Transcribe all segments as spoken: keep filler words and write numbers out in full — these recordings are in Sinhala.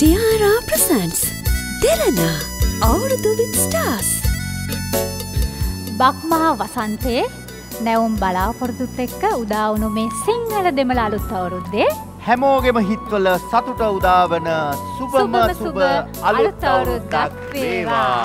Tiara presents Derana Avurudu with stars. බක්මහා වසන්තයේ නැවුම් බලාපොරොත්තුත් එක්ක උදා වුණු මේ සිංහල දෙමළ අලුත් අවුරුද්දේ හැමෝගෙම හිත්වල සතුට උදාවන සුබම සුබ අලුත් අවුරුද්දක් වේවා.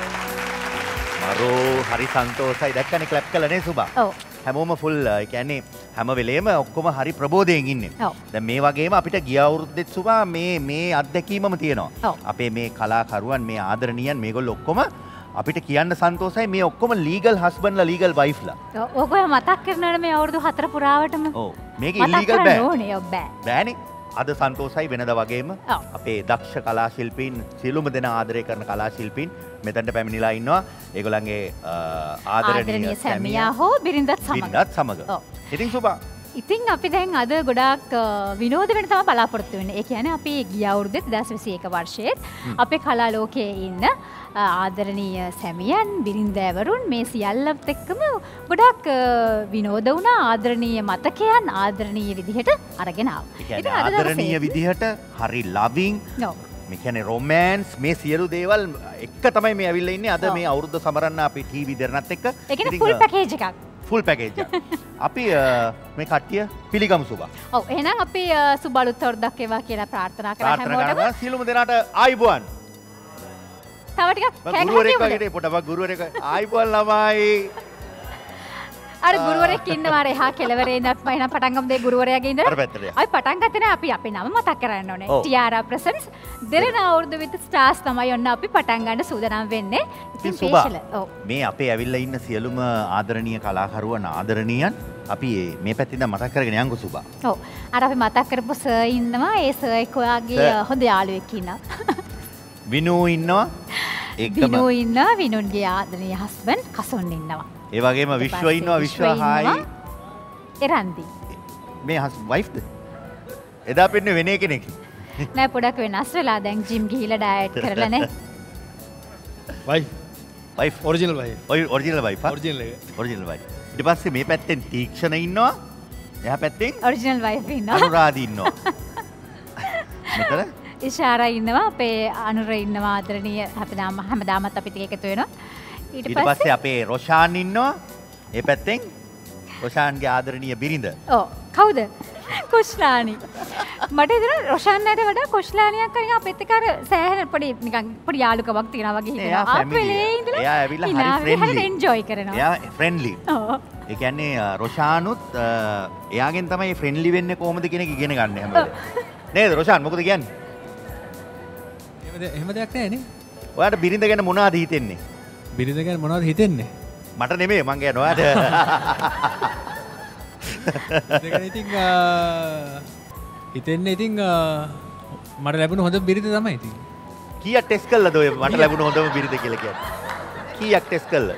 මරෝ හරි සන්තෝෂයි දැක්කනේ ක්ලැප් කළනේ සුබා. ඔව්. හැමෝම ෆුල් ඒ කියන්නේ හැම වෙලේම ඔක්කොම හරි ප්‍රබෝධයෙන් ඉන්නේ. ඔව්. දැන් මේ වගේම අපිට ගිය අවුරුද්දෙත් සුබා මේ මේ අත්දැකීමම තියෙනවා. ඔව්. අපේ මේ කලාකරුවන් මේ ආදරණීයන් මේගොල්ලෝ ඔක්කොම අපිට කියන්න සන්තෝෂයි මේ ඔක්කොම ලීගල් හස්බන්ඩ්ලා ලීගල් වයිෆ්ලා. ඔව්. ඔය මතක් කරනවනේ මේ අවුරුදු හතර පුරාවටම. ඔව්. මේක ඉල්ලීගල් බෑ. ඕනේ ඔව් බෑ. බෑනේ. අද සන්තෝෂයි වෙනද වගේම ඔව්. අපේ දක්ෂ කලා ශිල්පීන් සියලුම දෙනා ආදරය කරන කලා ශිල්පීන් මෙතනට පැමිණිලා ඉන්නවා. ඒගොල්ලන්ගේ ආදරණීය සැමියා හෝ බිරිඳත් සමග. බිරිඳත් සමග. ඔව්. ඉතින් සුබා ඉතින් අපි දැන් අද ගොඩාක් විනෝද වෙන තමයි බලාපොරොත්තු වෙන්නේ. ඒ කියන්නේ අපි ගිය අවුරුද්දේ දෙදාස් විසි එක වර්ෂයේ අපේ කලා ලෝකයේ ඉන්න ආදරණීය සැමියන් බිරිඳෑවරුන් මේ සියල්ලත් එක්කම ගොඩාක් විනෝද වුණා. ආදරණීය මතකයන් ආදරණීය විදිහට අරගෙන ආවා. ඒ කියන්නේ ආදරණීය විදිහට හරි ලවිං ඔව්. මේ කියන්නේ රොමෑන්ස් මේ සියලු දේවල් එක තමයි මේ ඇවිල්ලා ඉන්නේ. අද මේ අවුරුද්ද සමරන්න අපි ටීවී දෙරණත් එක්ක. ඒ කියන්නේ ෆුල් පැකේජ් එකක්. ෆුල් පැකේජ් එක. අපි මේ කට්ටිය පිළිගමු සුබා. ඔව් එහෙනම් අපි සුබ අලුත් අවුරුද්දක් වේවා කියලා ප්‍රාර්ථනා කරා හැමෝටම. ප්‍රාර්ථනා කරනවා සියලුම දෙනාට ආයුබෝවන්. තව ටිකක් කෑ ගුරුවරයෙක් වගේ පොඩක් ගුරුවරයෙක් ආයුබෝවන් ළමයි. අර ගුරුවරයෙක් ඉන්නවා අර එහා කෙළවරේ ඉඳන් අපි එහෙනම් පටන් ගමු දෙ ගුරුවරයාගේ ඉඳන්. අර පැත්තට. අපි පටන් ගත්තේ නෑ අපි අපේ නම මතක් කරන්න ඕනේ. ඔව්. ටියාරා presents Derana Avurudu with stars තමයි ඔන්න අපි පටන් ගන්න සූදානම් වෙන්නේ. ඉතින් සුබා ඔව්. මේ අපේ ඇවිල්ලා ඉන්න සියලුම ආදරණීය කලාකරුවන් ආදරණීයන් අපි මේ පැත්තෙන් දැන් මතක් කරගෙන යන්කෝ සුබා. ඔව්. අර අපි මතක් කරපු සර් ඉන්නවා. ඒ සර් එක්ක ඔයාගේ හොඳ යාළුවෙක් ඉන්නවා. විනු ඉන්නවා. ඒකම විනු ඉන්නවා. විනුන්ගේ ආදරණීය හස්බන්ඩ් කසොන් ඉන්නවා. ඒ වගේම විශ්ව ඉන්නවා. විශ්ව හායි එරන්දි. මේ හස් වයිෆ්ද? එදා පෙන්නේ වෙන කෙනෙක්. නෑ පොඩක් වෙනස් වෙලා දැන් ජිම් ගිහිල්ලා ඩයට් කරලා නේ. වයිෆ් වයිෆ් ඔරිජිනල් වයිෆ් ඔය ඔරිජිනල් වයිෆ් ඔරිජිනල් එක ඔරිජිනල් වයිෆ්. ඊට පස්සේ මේ පැත්තෙන් තීක්ෂණ ඉන්නවා. එහා පැත්තෙන් ඔරිජිනල් වයිෆ් ඉන්නවා. අනුරාධි ඉන්නවා. මෙතන ඉෂාරා ඉන්නවා. අපේ අනුර ඉන්නවා ආදරණීය හැමදාම හැමදාමත් අපිත් එකතු වෙනවා. ඊට ඊට පස්සේ අපේ රොෂාන් ඉන්නවා. ඒ පැත්තෙන් රොෂාන්ගේ ආදරණීය බිරිඳ. ඔව් කවුද? කුෂ්ලානි. මට හිතෙනවා රොෂාන්ට වඩා කුෂ්ලානියක් නිකන් අපිත් එක්ක අර සෑහෙන පොඩි නිකන් පොඩි යාළුකමක් තියෙනවා වගේ එයා හිතෙනවා. family. එයා ඇවිල්ලා හරි friendly. එන්ජොයි කරනවා. එයා ෆ්‍රෙන්ඩ්ලි. ඔව්. ඒ කියන්නේ රොෂානුත් එයාගෙන් තමයි ෆ්‍රෙන්ඩ්ලි වෙන්නේ කොහොමද කියන එක ඉගෙන ගන්න හැම වෙලේම. නේද රොෂාන් මොකද කියන්නේ? එහෙම දෙයක් නැහැ නේ. ඔයාට බිරිඳ ගැන මොනවද හිතෙන්නේ? බිරිඳ ගැන මොනවද හිතෙන්නේ? මට නෙමෙයි මං කියන්නේ ඔයාට. දෙකන ඉතින් හිතෙන්නේ ඉතින් මට ලැබුණ හොඳ බිරිඳ තමයි ඉතින්. කීයක් ටෙස්ට් කළාද ඔය මට ලැබුණ හොඳම බිරිඳ කියලා කියන්නේ? කීයක් ටෙස්ට් කළාද?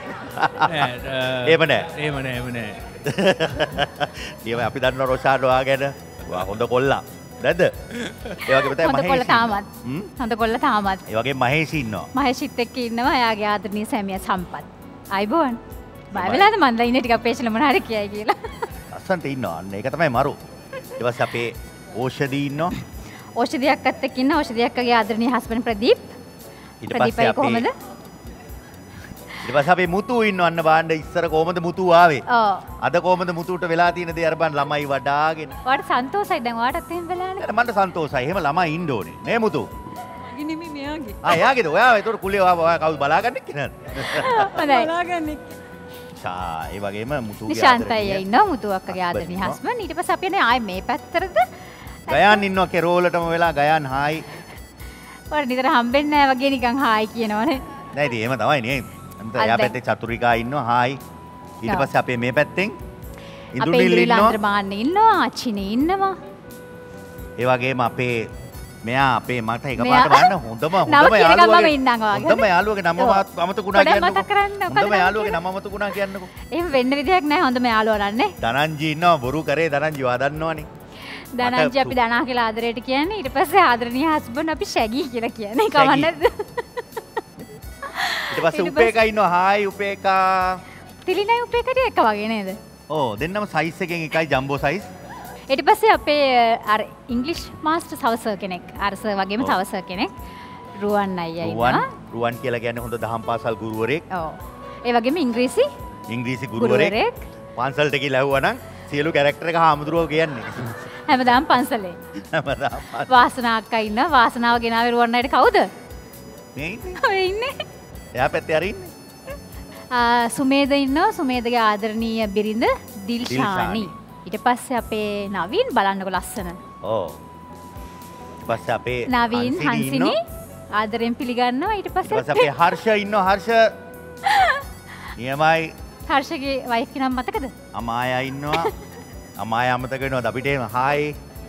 එහෙම නෑ. එහෙම නෑ එහෙම නෑ. ඊම අපි දන්නවා රොෂාන් ඔයා ගැන. ඔයා හොඳ කොල්ලා. නැද්ද? ඒ වගේම තමයි හොඳ කොල්ල මහේෂ්. තාමත්. හ්ම්? හොඳ කොල්ල තාමත්. ඒ වගේම මහේෂ් ඉන්නවා. මහේෂිත් එක්ක ඉන්නවා එයාගේ ආදරණීය සැමියා සම්පත්. අයිබෝන්. බය වෙලාද මන් දැන් ඉන්නේ ටිකක් පේෂල මොන හරි කියයි කියලා. අස්සන්ට ඉන්නවා. අන්න ඒක තමයි මරු. ඊට පස්සේ අපේ ඕෂධි ඉන්නවා. ඕෂධියක් අත් එක්ක ඉන්න ඕෂධියක්ගේ ආදරණීය හස්බන්ඩ් ප්‍රදීප්. ඊට ප්‍රදීපයි පස්සේ කොහමද? අපේ ඊට පස්සේ අපේ මුතු ඉන්නවා. අන්න බාණ්ඩ ඉස්සර කොහමද මුතු ආවේ? ඔව්. අද කොහමද මුතුට වෙලා තියෙන දේ අර බලන්න ළමයි වඩාගෙන. ඔයාට සන්තෝෂයි දැන් ඔයාටත් එහෙම වෙලානේ. මට සන්තෝෂයි. එහෙම ළමයි ඉන්න ඕනේ. නේ මුතු? ගිනිමි මෙයාගේ. ආ එයාගේද? ඔයා ඒතකොට කුලේ ඔයා කවුද බලාගන්නේ කියනද? හොඳයි. බලාගන්නේ. ෂා ඒ වගේම මුතුගේ නිශාන්තයි ඉන්නවා මුතු අක්කගේ ආදරණීය හස්බන්ඩ්. ඊට පස්සේ අපි යන්නේ ආයේ මේ පැත්තටද? ගයන් ඉන්නවා කෙරෝලටම වෙලා ගයන් හායි. ඔයාලා නිතර හම්බෙන්නේ නැහැ වගේ නිකන් හායි කියනවනේ. නෑ ඉතින් එහෙම තමයි නේ. අන්ත එයා පැත්තේ චතුරිකා ඉන්නවා හායි. ඊට පස්සේ අපේ මේ පැත්තෙන් ඉඳුනිල් ඉන්නවා. අපේ මාන්න ඉන්නවා. අචිනි ඉන්නවා. ඒ වගේම අපේ මෙයා අපේ මට එකපාරට බලන්න හොඳම හොඳම නම කියන ගමම යාළුවගේ ඉන්නවා වගේ. හොඳම යාළුවගේ නම අමතකුණා පොඩ්ඩක් කියන්නකෝ. මතක් කරන්න. මොකද හොඳම නම යාළුවගේ නම අමතකුණා කියන්නකෝ. එහෙම වෙන්න විදියක් නැහැ හොඳම යාළුවා නන්නේ. දනංජි ඉන්නවා බොරු කරේ දනංජි වා දන්නවනේ. දනංජි අපි දනා කියලා ආදරයට කියන්නේ. ඊට පස්සේ ආදරණීය හස්බන්ඩ් අපි ෂැගි කියලා කියන්නේ. කවන්නද? ඊට පස්සේ උපේකා ඉන්නවා හායි උපේකා. තිලිනයි උපේකට එක වගේ නේද? ඕ දෙන්නම සයිස් එකෙන් එකයි ජම්බෝ සයිස්. ඊට පස්සේ අපේ අර ඉංග්ලිෂ් මාස්ටර් සවස කෙනෙක් අරස වගේම සවස කෙනෙක් රුවන් අයියා රුවන් ඉන්නවා. රුවන් කියලා කියන්නේ හොඳ දහම් පාසල් ගුරුවරයෙක්. ඔව්. ඒ වගේම ඉංග්‍රීසි ඉංග්‍රීසි ගුරුවරයෙක්. පන්සලට ගිහලා ඇහුවා නම් සියලු කැරක්ටර් එක හාමුදුරුවෝ කියන්නේ. හැමදාම පන්සලේ. හැමදාම පන්සලේ. වාසනා අක්කා ඉන්නවා. වාසනාව ගෙනාවේ රුවන් අයියට කවුද? මේ ඉන්නේ. ඔය ඉන්නේ. එයා පැත්තේ අර ඉන්නේ. ආ සුමේද ඉන්නවා. සුමේදගේ ආදරණීය බිරිඳ දිල්ෂානි. දිල්ෂානි. ඊට පස්සේ අපේ නවීන් බලන්නකො ලස්සන. ඔව්. ඊට පස්සේ අපේ නවීන් හංසිනි ආදරෙන් පිළිගන්නවා. ඊට ඊට පස්සේ පස්සේ අපේ හර්ෂ ඉන්නවා. හර්ෂ නියමයි. හර්ෂගේ වයිෆ් කෙනා මතකද? අමායා ඉන්නවා. අමායා අමතක වෙනවද අපිට එහෙම හායි.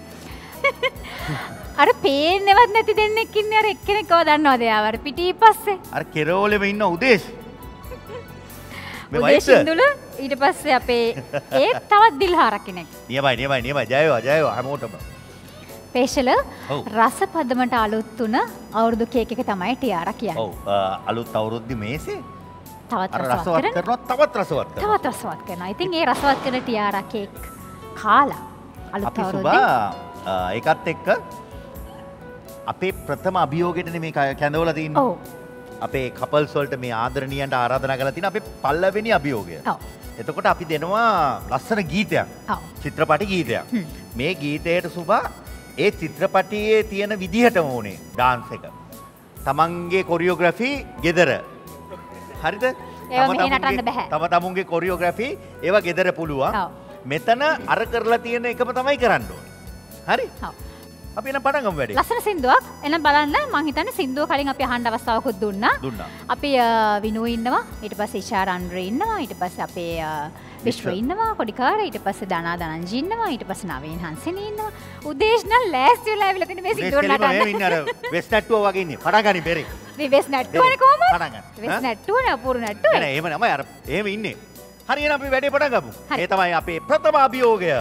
අර පේන්නේවත් නැති දෙන්නෙක් ඉන්නේ අර එක්කෙනෙක්ව දන්නවද එයාව අර පිටිපස්සේ? අර කෙරෝලෙම ඉන්න උදේශ්. මේ උදේශ් වයස ඉඳුල ඊට පස්සේ අපේ ඒ තවත් දිල්හාර කෙනෙක්. නියමයි නියමයි නියමයි ජය වේවා ජය වේවා හැමෝටම. පේෂල ඔව්. රස පදමට අලුත් තුන අවුරුදු කේක් එක තමයි ටියාරා කියන්නේ. ඔව් අලුත් අවුරුද්දේ මේසේ තවත් අර රසවත් රසවත් කරන කරනවා තවත් රසවත් කරනවා. තවත් රසවත් කරනවා. ඉතින් ඒ රසවත් කරන ටියාරා කේක් කාලා අලුත් අපි අවුරුද්දේ සුබා ඒකත් එක්ක අපේ ප්‍රථම අභියෝගයටනේ මේ කැඳවලා තින්නේ. ඔව්. අපේ කපල්ස් වලට මේ ආදරණීයන්ට ආරාධනා කරලා තියෙන අපේ පළවෙනි අභියෝගය. ඔව්. එතකොට අපි දෙනවා ලස්සන ගීතයක්. ඔව්. චිත්‍රපටි ගීතයක්. හ්ම්. මේ ගීතයට සුබා ඒ චිත්‍රපටියේ තියෙන විදිහටම ඕනේ ඩාන්ස් එක. තමන්ගේ කොරියෝග්‍රැෆි ගෙදර. හරිද? ඒවා මෙහෙ නටන්න බෑ. තම තමුන්ගේ කොරියෝග්‍රැෆි ඒවා ගෙදර පුළුවන්. ඔව්. මෙතන අර කරලා තියෙන එකම තමයි කරන්න ඕනේ. හරි? ඔව්. අපි එනම් පටන් ගමු වැඩේ. ලස්සන සින්දුවක් එනම් බලන්න මං හිතන්නේ සින්දුව කලින් අපි අහන්න අවස්ථාවකුත් දුන්නා. දුන්නා. අපි විනු ඉන්නවා ඊට පස්සේ ඉෂා රන්ද්‍රේ ඉන්නවා ඊට පස්සේ අපේ අ, විශ්ව ඉන්නවා කොඩිකාර ඊට පස්සේ දනා දනංජි ඉන්නවා ඊට පස්සේ නවීන් හංසිනී ඉන්නවා උදේශ් නම් ලෑස්ති වෙලා ඇවිල්ලා තියෙන මේ සින්දුව මේ නටන්න. ඉන්න අර වෙස් නැට්ටුව වගේ ඉන්නේ. පටන් ගනි බෙරේ. මේ වෙස් නැට්ටුවනේ කොහමද? පටන් ගන්න. වෙස් ඈ? නැට්ටුවනේ අපූර්ව නෑ නැට්ටුවනේ. නෑ එහෙම නමයි අර එහෙම ඉන්නේ. හරි එහෙනම් අපි වැඩේ පටන් ගමු. හරි. ඒ තමයි අපේ ප්‍රථම අභියෝගය.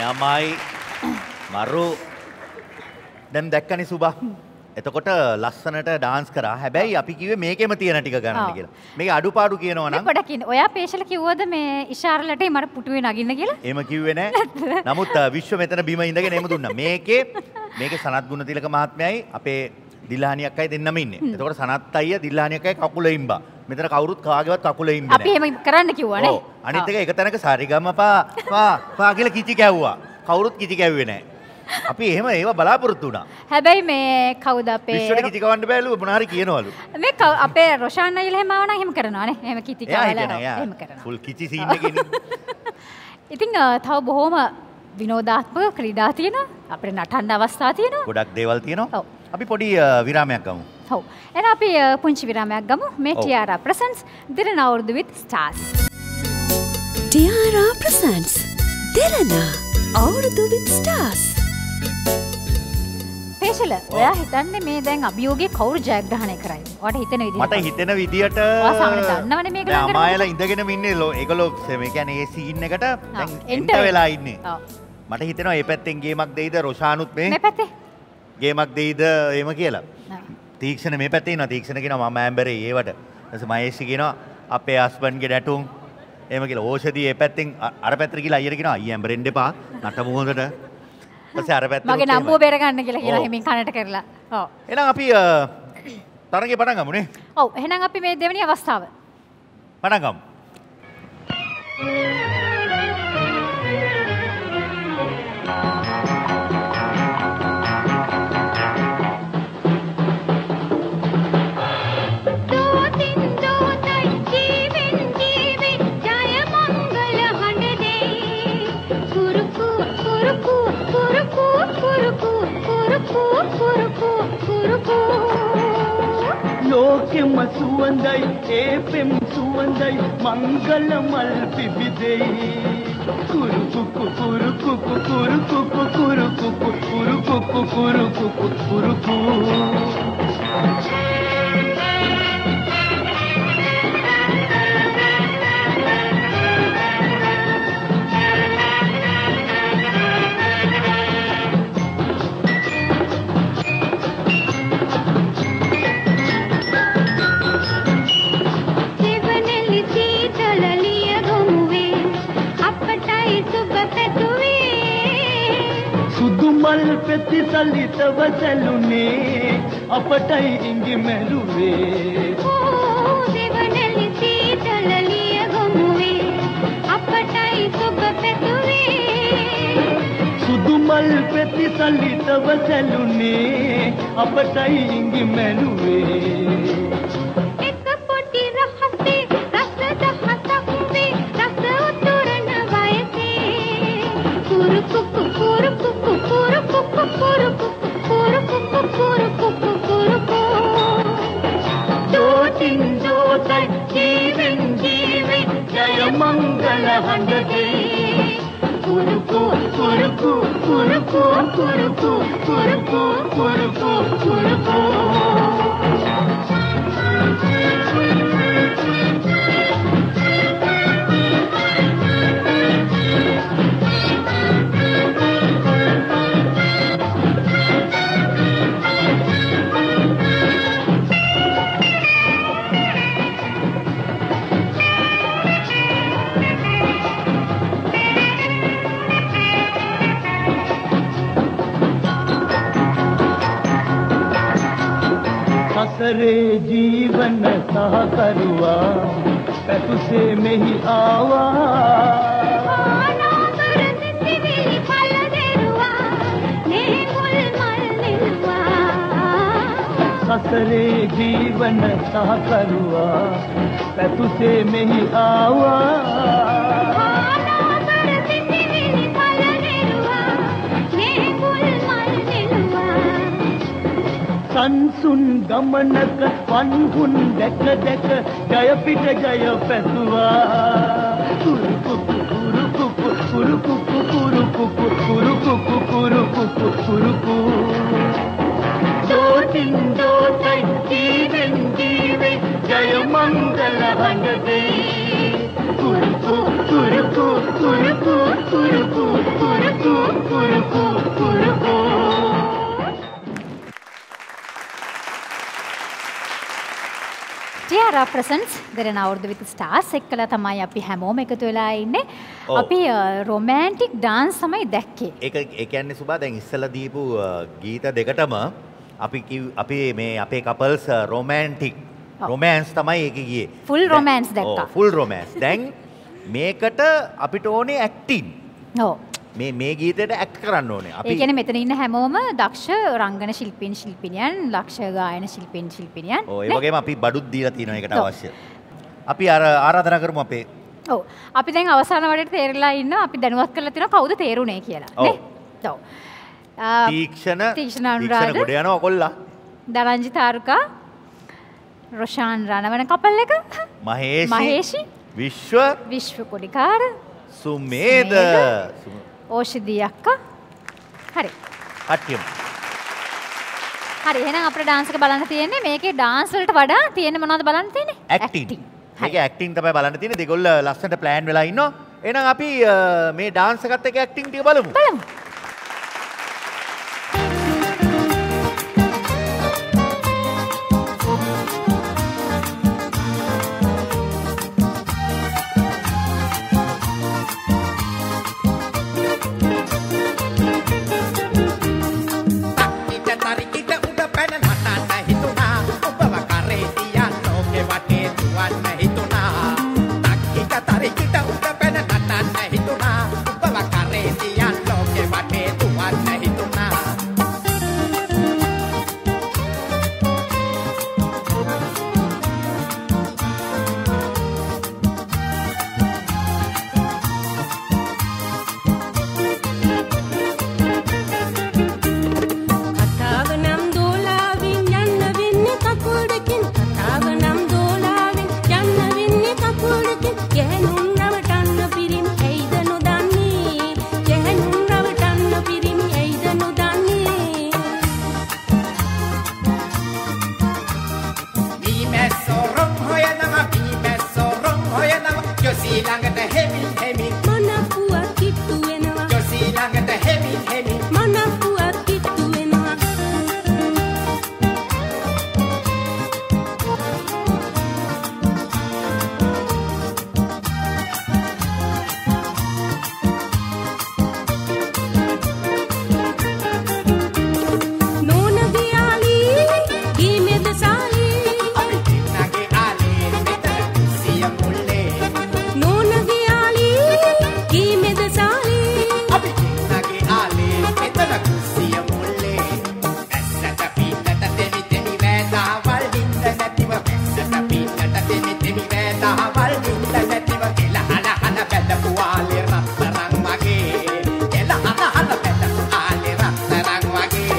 මෙයාමයි මරු දැන් දැක්කනේ සුබා. එතකොට ලස්සනට ඩාන්ස් කරා. හැබැයි අපි කිව්වේ මේකෙම තියෙන ටික ගන්න කියලා. මේකේ අඩුපාඩු කියනවා නම් පොඩක් ඉන්න. ඔයා පේෂල කිව්වද මේ ඉෂාරලට මට පුටුවේ නගින්න කියලා? එහෙම කිව්වේ නෑ. නමුත් විශ්ව මෙතන බිම ඉඳගෙන එහෙම දුන්නා. මේකේ මේකේ සනත් ගුණතිලක මහත්මයයි අපේ දිල්හානි අක්කයි දෙන්නම ඉන්නේ. එතකොට සනත් අයියා දිල්හානි අක්කයි කකුල ඉම්බා. මෙතන කවුරුත් කාගේවත් කකුල ඉම්බේ නෑ. අපි එහෙම කරන්න කිව්වා නේ. ඔව්. අනිත් එක එක තැනක සාරිගම පා පා පා කියලා කිචි කැව්වා. කවුරුත් කිචි කැව්වේ නෑ. අපි එහෙම ඒව බලාපොරොත්තු වුණා. හැබැයි මේ කවුද අපේ විශ්වට කිචි කවන්න බෑලු මොන හරි කියනවලු. මේ අපේ රොෂාන් අයියලා එහෙම ආවනම් එහෙම කරනවා නේ. එහෙම කිචි කවලා එහෙම කරනවා. ෆුල් කිචි සීන් එකේනේ. ඉතින් තව බොහොම විනෝදාත්මක ක්‍රීඩා තියෙනවා. අපිට නටන්න අවස්ථා තියෙනවා. ගොඩක් දේවල් තියෙනවා. අපි පොඩි විරාමයක් ගමු. ඔව්. එහෙනම් අපි පුංචි විරාමයක් ගමු. මේ ටිආරා presents Derana Avurudu with stars. Tiara presents Derana Avurudu with stars. පේෂල ඔයා හිතන්නේ මේ දැන් අභියෝගේ කවුරු ජයග්‍රහණය කරයිද? ඔයාට හිතෙන විදිහට. මට හිතෙන විදිහට ඔයා සාමාන්‍ය දන්නවනේ මේක ළඟ. අමායලා ඉඳගෙනම ඉන්නේ ඒගොල්ලෝ මේ කියන්නේ ඒ සීන් එකට දැන් එන්ට වෙලා ඉන්නේ. ඔව්. මට හිතෙනවා මේ පැත්තෙන් ගේමක් දෙයිද රොෂානුත් මේ මේ පැත්තේ ගේමක් දෙයිද එහෙම කියලා. තීක්ෂණ මේ පැත්තේ ඉන්නවා. තීක්ෂණ කියනවා මම ඇම්බරේ ඒවට. ඊට මහේෂ් කියනවා අපේ හස්බන්ඩ්ගේ ඩැටුම් එහෙම කියලා. ඕෂදී මේ පැත්තෙන් අර පැත්තට ගිහලා අයියර කියනවා අයියා ඇම්බරෙන්න එපා. නටමු හොඳට. ඊපස්සේ අර පැත්තට මගේ නම්බුව බේර ගන්න කියලා කියලා හිමින් කනට කරලා. ඔව්. එහෙනම් අපි තරගේ පටන් ගමු නේ. ඔව්. එහෙනම් අපි මේ දෙවෙනි අවස්ථාව පටන් ගමු. ලෝකෙම සුවඳයි ඒ පෙම් සුවඳයි මංගල මල් පිබිදෙයි කුරු කුකු කුරු කුකු කුරු කුකු කුරු කුකු කුරු කුකු කුරු කුකු කුරු කුකු මල් පෙති සලිතව සැලුනේ අපටයි ඉඟි මැරුවේ ඕ දෙවනලි සීතලලිය ගොමුවේ අපටයි සුබ පැතුවේ සුදු මල් පෙති සලිතව සැලුනේ අපටයි ඉඟි මැරුවේ එක පොඩි රහසේ රස දහසක් වේ රස උතුරන වයසේ කුරු කුකු කුරු කුකු කුරු කුකු කුරු කුකු කුරු කුකු කුරු කුකු කුරු කුකු ජෝතින් ජෝතයි ජීවෙන් ජීවෙ ජය මංගල හඬේ කුරු කුරු කුරු කුරු කුරු කුරු කුරු කුරු කුරු කුරු सरे जीवन सहकरुआ पैतुसे में ही आवा सरे जीवन सहकरुआ पैतुसे में ही आवा संसुन गमनक पन्हुन දැක දැක ජය පිට ජය පැතුවා කුරු කුකු කුරු කුකු කුරු කුකු කුරු කුකු කුරු කුකු කුරු කුකු කුරු කුකු ජෝතින් ජෝතයි ජීවෙන් ජීවෙ ජය මංගල හඬේ කුරු කුකු කුරු කුකු කුරු කුකු කුරු කුකු කුරු කුකු ටියාරා ප්‍රසන්ස් දෙරණ අවුරුදු විත් ස්ටාර්ස් එක්කලා තමයි අපි හැමෝම එකතු වෙලා ඉන්නේ. ඔව්. අපි රොමැන්ටික් ඩාන්ස් තමයි දැක්කේ. ඒක ඒ කියන්නේ සුබා දැන් ඉස්සලා දීපු අ, ගීත දෙකටම අපි කිව්- අපි මේ අපේ කපල්ස් රොමැන්ටික් ඔව්. රොමෑන්ස් තමයි ඒක ගියේ. Full දැන්- romance දැක්කා. ඔව්, full romance. දැන් මේකට අපිට ඕනේ ඇක්ටිං. ඔව්. මේ මේ ගීතයට ඇක්ට් කරන්න ඕනේ. ඒ අපි කියන්නේ මෙතන ඉන්න හැමෝම දක්ෂ රංගන ශිල්පීන් ශිල්පිනියන්, දක්ෂ ගායන ශිල්පීන් ශිල්පිනියන්. ඔව් ඒ නේ? වගේම අපි බඩුත් දීලා තියෙනවා ඒකට ඔව්. අවශ්‍ය. අපි අර ආරාධනා කරමු අපේ ඔව්. අපි දැන් අවසාන වටේට තේරලා ඉන්නවා. අපි දැනුවත් කරලා තියෙනවා කවුද තේරුනේ කියලා. ඔව්. නේ? ඔව්. ආ, තීක්ෂණ තීක්ෂණ අනුරාධ. ගොඩ යනවා කොල්ලා. දරංජි තාරුකා, රොෂාන් රණවන කපල් එක, මහේෂි මහේෂි, විශ්ව විශ්ව කොඩිකාර, සුමේද සුමේද. සුම- ඕෂධී අක්කා. හරි. කට්ටියම හරි එහෙනම් අපිට ඩාන්ස් එක බලන්න තියෙන්නේ. මේකේ ඩාන්ස් වලට වඩා තියෙන්නේ මොනවද බලන්න තියෙන්නේ? ඇක්ටිං. මේක ඇක්ටිං තමයි බලන්න තියෙන්නේ. දෙගොල්ල ලස්සනට ප්ලෑන් වෙලා ඉන්නවා. එහෙනම් අපි අ, මේ ඩාන්ස් එකත් එක්ක ඇක්ටිං ටික බලමු. බලමු. ඊට තරිකිට උඩ පැන නටන්න හිතුණා ඔබව කරේ තියන්න ඕකේ වටේ දුවන්න හිතුණා ඊට තරිකිට උඩ පැන නටන්න හිතුණා ඔබව කරේ තියන්න ඕකේ වටේ දුවන්න හිතුණා කතාව නම් දෝලාවෙන් යන්න වෙන්නේ කකුලකින් කතාව නම් දෝලාවෙන් යන්න වෙන්නේ කකුලකින් ගැහණුන් රවටන්න පිරිමි ඇයිද නොදන්නේ ගැහණුන් රවටන්න පිරිමි ඇයිද නොදන්නේ මීමැස්සෝ රොම් හොයනවා මීමැස්සෝ රොම් හොයනවා ජොසී ළඟට හෙමින් හෙමින් මනපුවක් කිට්ටු වෙනවා ජොසී ළඟට හෙමින් හෙමින් මනපුවක් කිට්ටු වෙනවා නෝන ගියාලි ගීමෙද සාලි අපි දෙන්නගේ ආලේ මෙතන කුස්සිය මුල්ලේ නෝන ගියාලි ගීමෙද සාලි අපි දෙන්නගේ ආලේ මෙතන කුස්සිය මුල්ලේ ඇස්සට පින්නට දෙමි දෙමි වේදාවල් දින්න නැතිව ඇස්සට පින්නට දෙමි දෙමි වේදාවල් දින්න නැතිව එල අන අන බැලපු ආලේ රත්තරන් වගේ එල අන අන බැලපු ආලේ රත්තරන් වගේ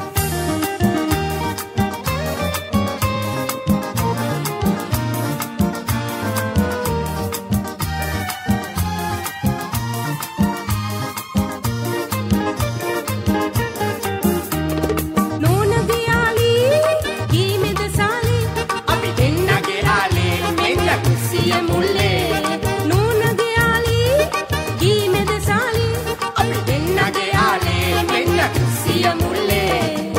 නෝන ගියාලි ගීමෙද සාලි අපි දෙන්නගේ ආලේ මෙන්න කුස්සිය මුල්ලේ නෝන ගියාලි ගීමෙද සාලි අපි දෙන්නගේ ආලේ මෙන්න කුස්සිය මුල්ලේ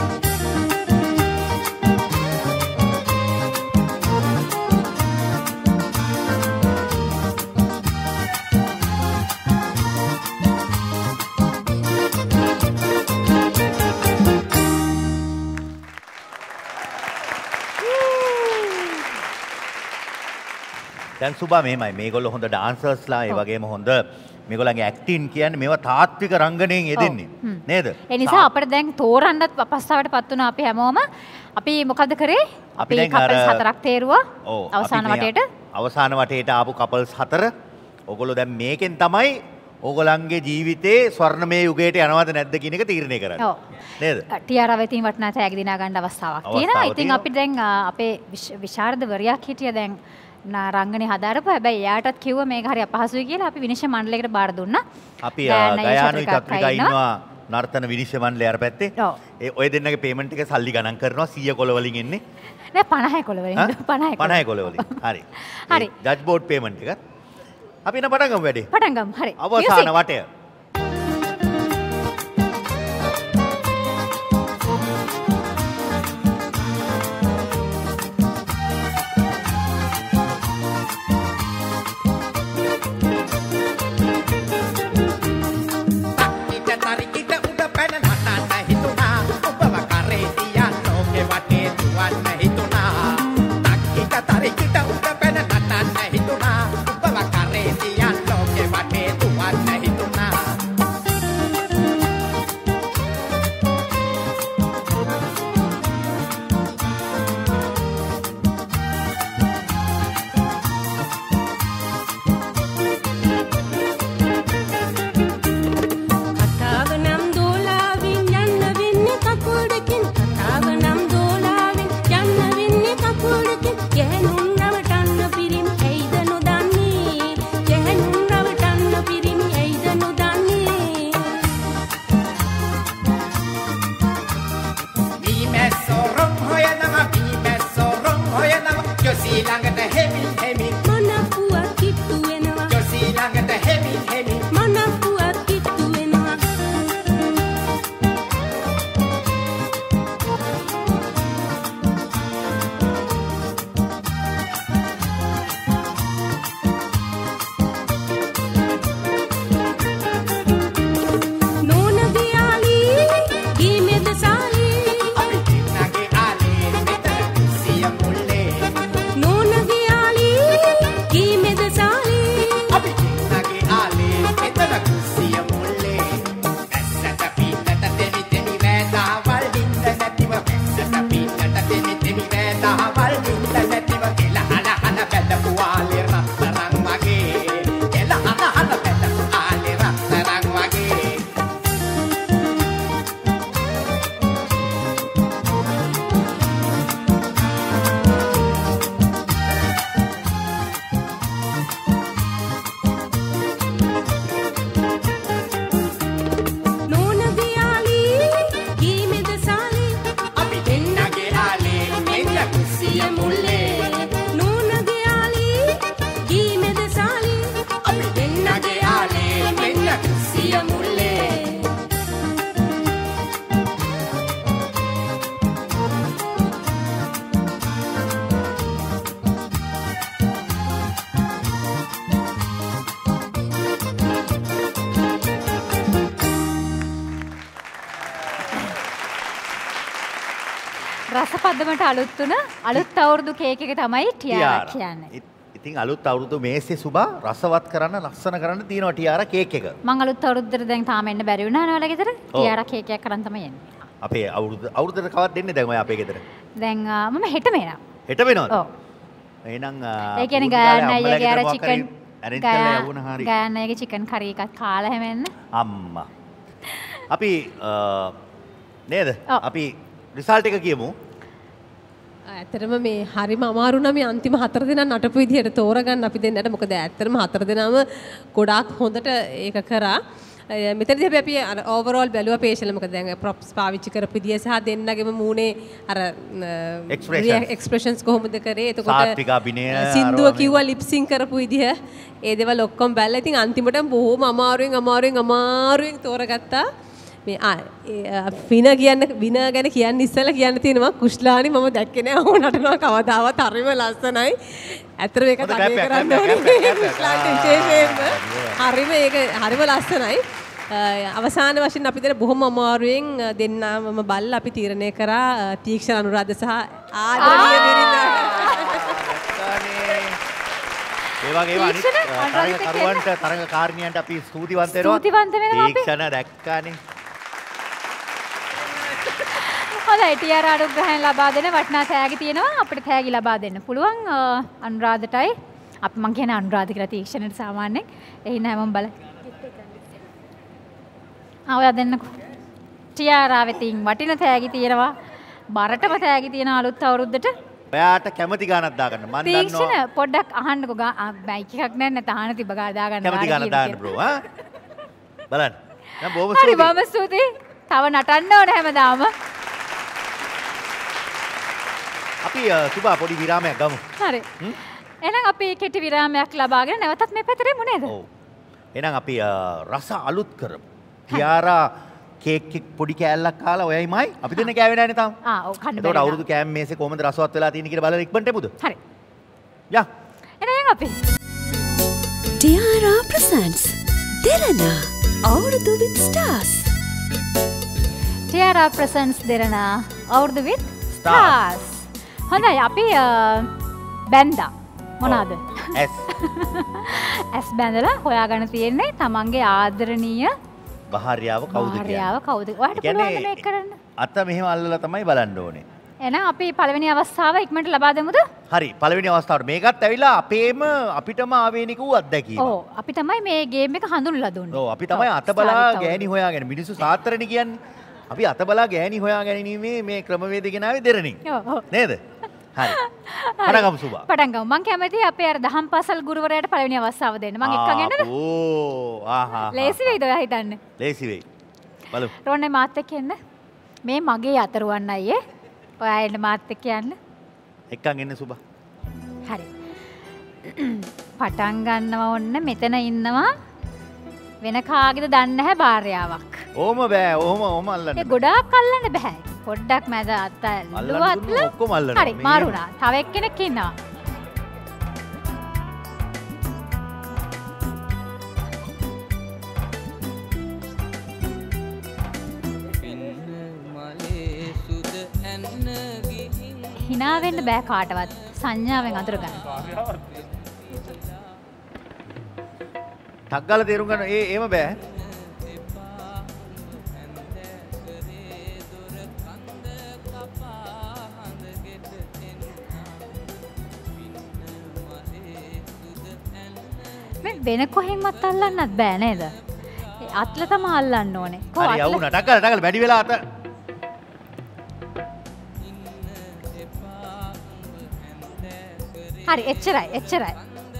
දැන් සුබා මෙහෙමයි. මේගොල්ලෝ හොඳ ඩාන්සර්ස්ලා ඒ වගේම හොඳ මේගොල්ලන්ගේ ඇක්ටිං කියන්නේ මේවා තාත්වික රංගනයෙන් යෙදෙන්නේ. නේද? ඒ නිසා අපිට දැන් තෝරන්නත් අපස්සාවට පත් වුණා අපි හැමෝම. අපි මොකද කරේ? අපි අපි දැන් කපල්ස් අර- හතරක් තේරුවා. ඔව්, අවසාන අපි මේ වටේට. අවසාන වටේට ආපු කපල්ස් හතර. ඕගොල්ලෝ දැන් මේකෙන් තමයි ඕගොල්ලන්ගේ ජීවිතේ ස්වර්ණමය යුගයට යනවද නැද්ද කියන එක තීරණය කරන්නේ. ඔව්. නේද? ටියාරා වෙතින් වටිනා තෑගි දිනා ගන්න අවස්ථාවක් අවස්ථාවක් තියෙනවා. ඉතින් තියෙනවා. අපි දැන් අ, අපේ විශ්- විශාරදවරයක් හිටිය දැන් නා- රංගනේ හදාරපු හැබැයි එයාටත් කිව්වා මේක හරි අපහසුයි කියලා අපි විනිශ්චය මණ්ඩලයකට බාර දුන්නා. අපි ගයානයි ගයානුයි චතුරිකා චතුරිකා ඉන්නවා. ඉන්නවා නර්තන විනිශ්චය මණ්ඩලය අර පැත්තේ. ඔව්. ඒ ඔය දෙන්නගේ පේමන්ට් එක සල්ලි ගණන් කරනවා සීය කොළ වලින් එන්නේ. නෑ පනහයි කොළ වලින් පනහයි කොළ. පනහයි කොළ වලින්. හරි. හරි. ජජ් බෝඩ් පේමන්ට් එක. අපි එන පටන් ගමු වැඩේ. පටන් ගමු. හරි. අවසාන Music. වටය. රසපද්දමට අලුත් වුණ අලුත් අවුරුදු කේක් එක තමයි ටියාරා කියන්නේ. ඉතින් අලුත් අවුරුදු මේසේ සුබා රසවත් කරන්න ලස්සන කරන්න තියෙනවා ටියාරා කේක් එක. මං අලුත් අවුරුද්දට දැන් තාම එන්න බැරි වුණා නේ ඔයාලා ගෙදර. ටියාරා කේක් එකක් කරන් තමයි එන්නේ. අපේ අවුරුදු අවුරුද්දට කවද්ද දෙන්නේ දැන් ඔය අපේ ගෙදර? දැන් මම හෙටම එනවා. හෙට වෙනවද? ඔව්. එහෙනම් ඒ කියන්නේ ගායන් අයියාගේ අර චිකන් අරෙන්ජ් කරලා යවුණ හරිය. ගායන් අයියාගේ චිකන් කරි එකක් කාලා හැම එන්න. අම්මා. අපි නේද? අපි රිසල්ට් එක කියමු. ඇත්තටම මේ හරිම අමාරු නම් මේ අන්තිම හතර දෙනා නටපු විදිහට තෝරගන්න අපි දෙන්නට. මොකද ඇත්තටම හතර දෙනාම ගොඩාක් හොඳට ඒක කරා. මෙතනදී අපි අපි අර ඕවරෝල් බැලුවා පේෂල්. මොකද දැන් ප්‍රොප්ස් පාවිච්චි කරපු විදිය සහ දෙන්නගෙම මූණේ අර එක්ස්ප්‍රෙෂන්ස් කොහොමද කරේ. එතකොට සාත්වික අභිනය සින්දුව කිව්වා ලිප්සින් කරපු විදිය. ඒ දේවල් ඔක්කොම බැලලා ඉතින් අන්තිමට බොහොම අමාරුවෙන් අමාරුවෙන් අමාරුවෙන් තෝරගත්තා. මේ වින කියන්න වින ගැන කියන්න ඉස්සෙල්ලා කියන්න තියෙනවා කුෂ්ලානි මම දැක්කේ නෑ ඕන නටනවා කවදාවත් හරිම ලස්සනයි. ඇත්තට මේක අගය කරන්න ඕනේ. කුෂ්ලාන්ට විශේෂයෙන්ම හරිම ඒක හරිම ලස්සනයි. අවසාන වශයෙන් අපි දෙන බොහොම අමාරුවෙන් දෙන්නම බල්ලා අපි තීරණය කරා තීක්ෂණ අනුරාධ සහ ආදරණීය බිරිඳ. ඒ වගේම අනිත් තරඟකරුවන්ට තරඟකාරිනියන්ට අපි ස්තුතිවන්ත වෙනවා. ස්තුතිවන්ත වෙනවා අපි. තීක්ෂණ දැක්කානේ. හොඳයි ටියාරා අනුග්‍රහයෙන් ලබා දෙන වටිනා තෑගි තියෙනවා. අපිට තෑගි ලබා දෙන්න පුළුවන් අනුරාධටයි. අපි මං කියන්නේ අනුරාධ කියලා තීක්ෂණයට සාමාන්‍යයෙන්. එහින හැමෝම බල. ආ ඔයා දෙන්නකෝ. ටියාරාවේ තින් වටින තෑගි තියෙනවා. බරටම තෑගි තියෙන අලුත් අවුරුද්දට. ඔයාට කැමති ගානක් දාගන්න. මම දන්නවා. තීක්ෂණ පොඩ්ඩක් අහන්නකෝ. මයික් එකක් නැහැ නැත්නම් අහන්න තිබ්බ ගා දාගන්න. කැමති ගානක් දාන්න බ්‍රෝ ආ. බලන්න. දැන් බොහොම ස්තුතියි. හරි බොහොම ස්තුතියි. තව නටන්න ඕනේ හැමදාම. අපි සුබා පොඩි විරාමයක් ගමු. හරි. එහෙනම් අපි කෙටි විරාමයක් ලබාගෙන නැවතත් මේ පැතරේ මුනේද? ඔව්. එහෙනම් අපි රස අලුත් කරමු. ටියාරා කේක් එක පොඩි කෑල්ලක් කාලා ඔයයිමයි අපි දෙන්න කෑවේ නැනේ තාම. ආ ඔව් කන්න බැරි. ඒකට අවුරුදු කෑම මේසේ කොහොමද රසවත් වෙලා තියෙන්නේ කියලා බලලා ඉක්මනට එමුද? හරි. යා. එහෙනම් අපි ටියාරා presents Derana Avurudu with stars. Tiara presents Derana Avurudu with stars. හොඳයි අපි බැන්දා මොනවාද? ඇස්. ඇස් බැඳලා හොයාගන්න තියෙන්නේ තමන්ගේ ආදරණීය භාර්යාව කවුද කියන්නේ? භාර්යාව කවුද? ඔයාලට පුළුවන් මේක කරන්න. අත මෙහෙම අල්ලලා තමයි බලන්න ඕනේ. එහෙනම් අපි පළවෙනි අවස්ථාව ඉක්මනට ලබා දෙමුද? හරි පළවෙනි අවස්ථාවට මේකත් ඇවිල්ලා අපේම අපිටම ආවේනික වූ අත්දැකීම. ඔව් අපි තමයි මේ ගේම් එක හඳුන්වලා දුන්නේ. ඔව් අපි තමයි අත බලා ගෑණි හොයාගෙන මිනිස්සු සාත්‍රණි කියන්නේ. අපි අත බලා ගෑණි හොයා ගැනීමේ මේ ක්‍රමවේද ගෙනාවේ දෙරණින්. ඔව්. නේද? හරි. පටන් ගමු සුබා. පටන් ගමු. මං කැමතියි අපේ අර දහම් පාසල් ගුරුවරයාට පළවෙනි අවස්ථාව දෙන්න. මං එක්කන් එන්නද? ඕ ආහා. ලේසි වෙයිද ඔයා හිතන්නේ? ලේසි වෙයි. බලමු. රොන්නේ මාත් එක්ක එන්න. මේ මගේ අතරුවන් අයියේ. ඔයා එන්න මාත් එක්ක යන්න. එක්කන් එන්න සුබා. හරි. පටන් ගන්නවා ඔන්න මෙතන ඉන්නවා වෙන කාගෙද දන්නේ නැහැ භාර්යාවක්. ඕම බෑ. ඕම ඕම අල්ලන්න. ඒ ගොඩාක් අල්ලන්න බෑ. පොඩ්ඩක් මැද අත ඇල්ලුවත් ඔක්කොම අල්ලනවා. හරි මාරු වුණා. තව එක්කෙනෙක් ඉන්නවා. හිනා වෙන්න බෑ කාටවත්. සංඥාවෙන් අඳුර ගන්න. ටක් ගාලා තේරුම් ගන්න. ඒ එහෙම බෑ. මේ වෙන කොහෙන්වත් අල්ලන්නත් බෑ නේද? ඒ අත්ල තමයි අල්ලන්න ඕනේ. කො හරි යවුණා. ටක් ගාලා ටක් ගාලා වැඩි වෙලා අත. හරි එච්චරයි එච්චරයි.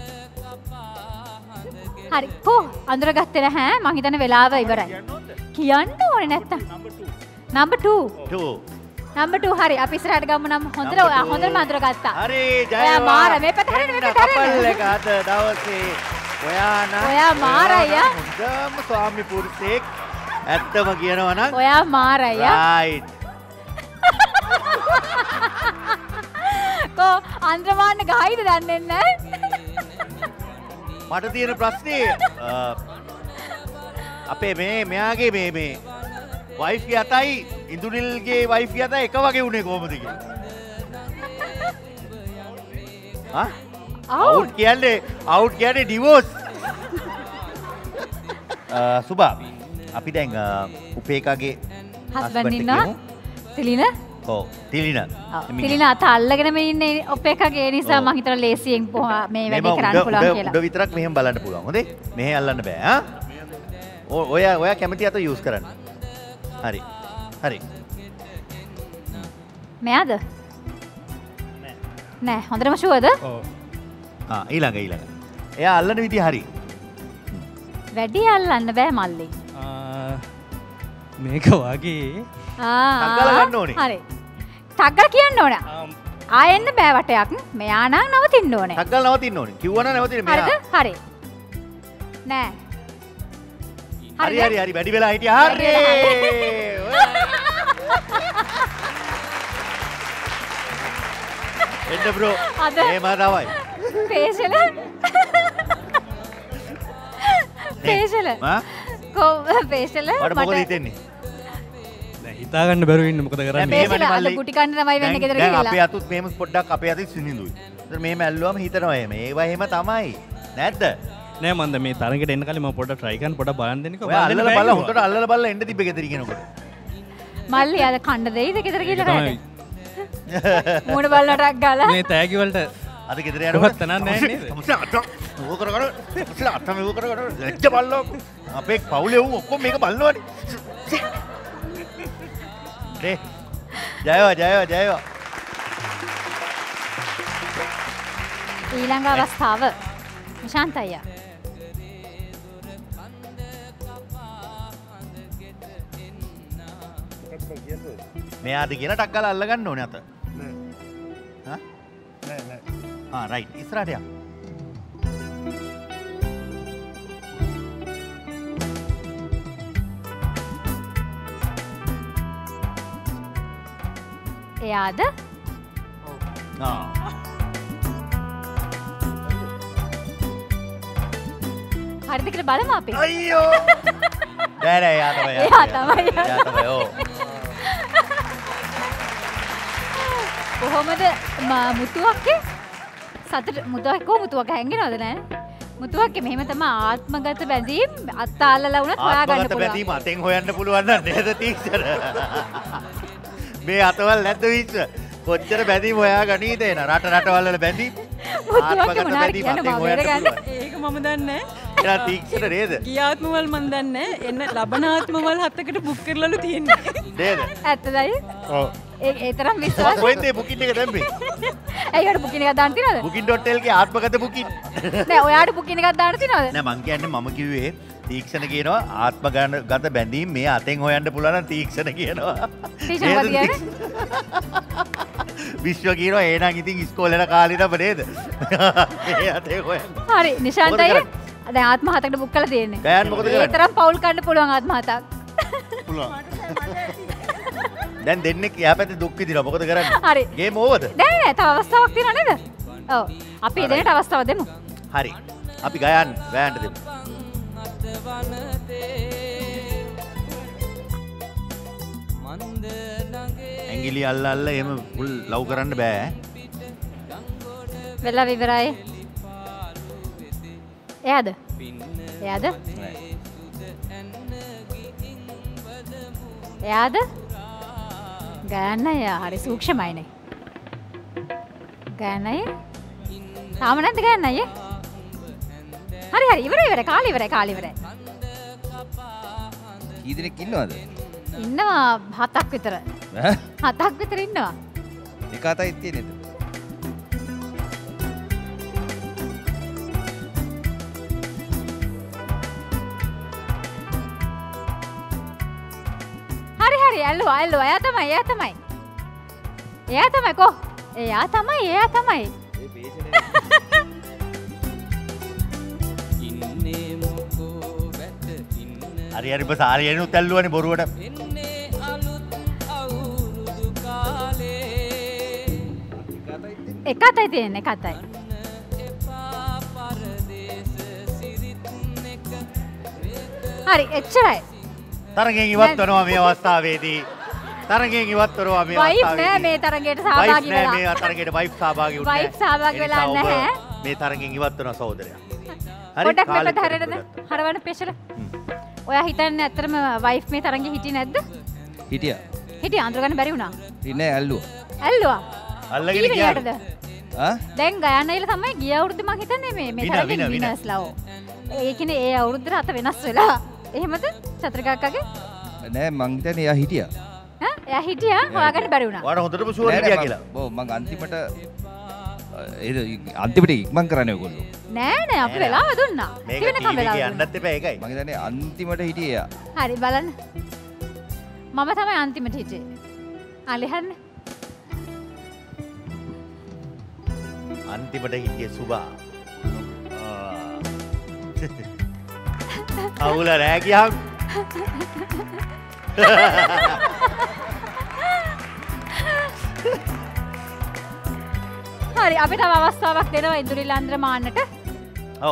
හරි කෝ අඳුරගත්තේ නැහැ. මං හිතන්නේ වෙලාව ඉවරයි. කියන්න ඕනේ නැත්තම්. Number two. two. Number two හරි අපි ඉස්සරහට ගමු නම් හොඳට හොඳටම අඳුරගත්තා. හරි ජය ඔයා මාර මේ පැත්ත හරිනේ මේ පැත්ත හරිනේ. කපල් එක අද දවසේ ඔයා නම් ඔයා මාරයියා. හොඳම ස්වාමි පුරුෂයෙක්. ඇත්තම කියනවා නම් ඔයා මාරයියා. රයිට්. කෝ අන්ද්‍රමාන්න ගහයිද දන්නේ නැහැ. මට තියෙන ප්‍රශ්නේ අපේ මේ මෙයාගේ මේ මේ වයිෆ් ගේ අතයි ඉඳුනිල්ගේ වයිෆ් ගේ අතයි එක වගේ උනේ කොහොමද කියලා. අවුට් කියන්නේ අවුට් කියන්නේ ඩිවෝස්. සුභා අපි දැන් උපේකගේ හස්බන්ඩ් ඉන්නවා. තිලින? ඔව් තිලින. තිලින අත අල්ලගෙනම ඉන්නේ උපේකගේ නිසා මම හිතනවා ලේසියෙන් මේ වැඩේ කරන්න පුළුවන් කියලා. උඩ විතරක් මෙහෙම බලන්න පුළුවන්. හොඳේ? මෙහෙ අල්ලන්න බෑ ආ. ඔය ඔය කැමති අත යූස් කරන්න. හරි. හරි. මෙයාද? නෑ හොඳටම ෂුවර්ද? ඔව්. ආ ඊළඟ ඊළඟ. එයා අල්ලන විදිය හරි. වැඩි අල්ලන්න බෑ මල්ලි. මේක වගේ ටග්ගල ගන්න ඕනේ. හරි. ටග්ගල කියන්න ඕන. ආයෙන්න බෑ වටයක්. මෙයා නම් නවතින්න ඕනේ. ටග්ගල නවතින්න ඕනේ. කිව්වනම් නවතින්නේ මෙයා. හරිද? හරි. නෑ. හරි හරි හරි වැඩි වෙලා හිටියා. හරි. එන්න බ්‍රෝ. මේ මාතාවයි. පේෂල. පේෂල. ආ? කො පේෂල මට මොකද හිතෙන්නේ? දැන් හිතා ගන්න බැරුව ඉන්න මොකද කරන්නේ? පේෂල අද ගුටි කන්න තමයි වෙන්නේ ගෙදර ගිහලා. දැන් අපේ අතුත් මෙහෙම පොඩ්ඩක් අපේ අතින් සිනිඳුයි. ඒතර මෙහෙම ඇල්ලුවම හිතනවා එහෙම. ඒවා එහෙම තමයි. නැද්ද? නෑ මන්ද මේ තරගෙට එන්න කලින් මම පොඩ්ඩක් try කරන්න පොඩ්ඩක් බලන්න දෙන්නකෝ. ඔය අල්ලලා බලලා හොඳට අල්ලලා බලලා එන්න තිබ්බ ගෙදර කියනකොට. මල්ලි අද කන්න දෙයිද ගෙදර ගිහලා රැට? මූණ බලලටක් ගාලා. මේ තෑගි වලට අද ගෙදර යනකොට තනන්නේ නැහැ නේද? මුස්ලා අත ඕක කර කර මුස්ලා අත මේක කර කර ලැජ්ජ බල්ලෝ. අපේ පවුලේ උන් ඔක්කොම මේක බලනවනේ. දේ ජයවා ජයවා ජයවා. ඊළඟ අවස්ථාව නිශාන්ත අයියා. මෙයාද කියලා ටක් ගාලා අල්ල ගන්න ඕනේ අත. නෑ. හා? නෑ නෑ. ආ රයිට් ඉස්සරහට යන්න. එයාද? ආ. හරිද කියලා බලමු අපි. අයියෝ. නෑ නෑ එයා තමයි. එයා තමයි. එයා තමයි ඕ. කොහොමද මුතුවක්ගේ සතට මුතුවක් කො මුතුවක් හැංගෙනවද නෑ මුතුවක්ගේ මෙහෙම තමයි ආත්මගත බැඳීම් අත්තාල්ලලා වුණත් හොයාගන්න පුළුවන්. ආත්මගත බැඳීම් අතෙන් හොයන්න පුළුවන් නම් නේද ටීචර්? මේ අතවල් නැද්ද විශ්ව? කොච්චර බැඳීම් හොයාගනීද එන රට රටවල් වල බැඳීම්? මුතුවක්ගේ මොනාර කියන්න මම ගන්න. ඒක මම දන්නේ නැහැ. එයා ටීචර් නේද? ගියාත්මවල මම දන්නේ නැහැ. එන්න ලබනාත්මවල හතකට බුක් කරලාලු තියෙන්නේ. නේද? ඇත්තදයි? ඔව්. ඒ ඒ තරම් විශ්වාස. කොහෙන්ද බුකින් එක දැම්මේ? ඇයි ඔයාලට බුකින් එකක් දාන්න තියනවද? booking.lk ගේ ආත්මගත බුකින්. නෑ ඔයාලට බුකින් එකක් දාන්න තියනවද? නෑ මං කියන්නේ මම කිව්වේ තීක්ෂණ කියනවා ආත්මගත බැඳීම් මේ අතෙන් හොයන්න පුළුවන් නම් තීක්ෂණ කියනවා. තීක්ෂණ මොකද කියන්නේ? විශ්ව කියනවා එහෙනම් ඉතින් ඉස්කෝලේ යන කාලේ නම නේද? මේ අතේ හොයන්න. හරි නිශාන්ත අයියා දැන් ආත්ම හතකට බුක් කරලා තියෙන්නේ. ගෑන් මොකද කරන්නේ? ඒ තරම් පවුල් කන්න පුළුවන් ආත්ම හතක්. පුළුවන්. දැන් දෙන්නෙක් එහා පැත්තේ දුක් විඳිනවා. මොකද කරන්නේ? හරි. ගේම් ඕවර්ද? නෑ නෑ තව අවස්ථාවක් තියෙනවා නේද? ඔව්. අපි දෙන්නට අවස්ථාවක් දෙමු. හරි. අපි ගයන් ගයන්ට දෙමු. ඇඟිලි අල්ල අල්ල එහෙම ෆුල් ලව් කරන්න බෑ. වෙලා ඉවරයි. එයාද? එයාද? එයාද? ගයන්න අයියා හරි සූක්ෂමයිනේ. ගයන්න අයියා. තාම නැද්ද ගයන්න අයියා? හරි හරි ඉවරයි ඉවරයි කාලේ ඉවරයි කාලේ ඉවරයි. කී දෙනෙක් ඉන්නවද? ඉන්නවා හතක් විතර. ඈ? හතක් විතර ඉන්නවා. එක අතයි තියෙන්නේද? හරි හරි ඇල්ලුවා ඇල්ලුවා එයා තමයි එයා තමයි. එයා තමයි කො? එයා තමයි එයා තමයි. හරි හරි බස් ආරියනුත් ඇල්ලුවානේ බොරුවට. එක අතයි තියෙන්නේ එක අතයි. හරි එච්චරයි. තරගෙන් ඉවත් වෙනවා මේ අවස්ථාවේදී. තරගෙන් ඉවත් කරවා මේ වයිෆ් අවස්ථාවේදී. නෑ මේ තරගයට සහභාගී නෑ වෙලා. මේ තරගයට වයිෆ් සහභාගී වුණේ වයිෆ් සහභාගී වෙලා ඒ නිසා ඔබ නැහැ. මේ තරගෙන් ඉවත් වෙනවා සහෝදරයා. පොඩ්ඩක් කාලෙත් මෙපට හරියටද? ගත්තා. හරවන්න පෙෂල. ඔයා හිතන්නේ ඇත්තටම වයිෆ් මේ තරගෙ හිටියේ නැද්ද? හිටියා. හිටියා අඳුරගන්න බැරි වුණා. ඉන්නේ ඇල්ලුවා. ඇල්ලුවා. අල්ලගෙන කීවෙනි ගියා. යටද? ආ? දැන් ගයන්නයිල තමයි ගිය අවුරුද්දේ මං හිතන්නේ මේ මේ වින, තරගෙ වින, වින. විනර්ස්ලා ඕ. ඒ කියන්නේ ඒ අවුරුද්දට අත වෙනස් වෙලා. එහෙමද? චත්‍රිකාක්කගේ? නෑ මං හිතන්නේ එයා හිටියා. ඈ එයා හිටියා හොයාගන්න බැරි වුණා. ඔයාට හොඳටම ෂුවර් නෑ, හිටියා නෑ, කියලා. මං- ඔව් මං අන්තිමට ඒ අන්තිමට ඉක්මන් කරන්නේ ඔයගොල්ලෝ. නෑ නෑ අපි වෙලාව දුන්නා. මේක කිවෙනකම් ටීවී වෙලාව එකේ දුන්නා. යන්නත් එපා ඒකයි. මං හිතන්නේ අන්තිමට හිටියේ එයා. හරි බලන්න. මම තමයි අන්තිමට හිටියේ. ආ ලියන්න. අන්තිමට හිටියේ සුභා. අවුල නෑ කියහම්. හරි අපි තව අවස්ථාවක් දෙනවා ඉන්දුරිල් අන්ද්‍රමාන්නට. ඔව්.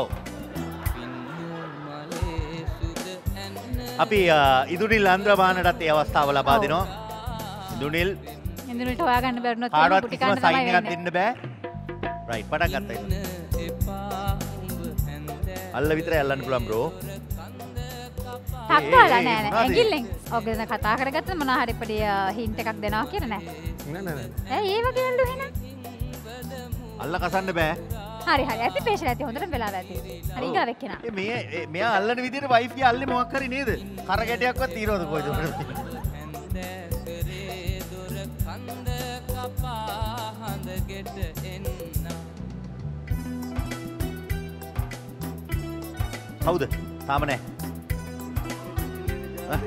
අපි ඉදුනිල් අන්ද්‍රමානටත් ඒ අවස්ථාව ලබා දෙනවා. ඉදුනිල් ඉන්දුරිල්ට හොයාගන්න බැරිනොත් එහෙම කාටවත් පුටි කිසිම කන්න තමයි සයින් එකක් වෙන්නේ. දෙන්න බෑ. රයිට් පටන් ගත්තා ඉතින්. අල්ල විතරයි අල්ලන්න පුළුවන් බ්‍රෝ. ටක් ගාලා ඒ, නෑ නෑ මොනවද? ඇඟිල්ලෙන්. ඔක ගැන කතා කරගත්ත මොනවා හරි පොඩි හින්ට් එකක් දෙනවා කියලා නෑ. නෑ නෑ නෑ. ඇයි ඒ වගේ ඇල්ලු එහෙනම්? අල්ල කසන්න බෑ. හරි හරි ඇති පේෂල් ඇති හොඳට වෙලාව ඇති. හරි ඊගාව එක්කෙනා. ඒ මේ ඒ මෙයා අල්ලන විදිහට වයිෆ් ගේ අල්ලේ මොකක් හරි නේද? කර ගැටයක්වත් తీරවද කොයිද? කවුද? තාම නෑ. ආ?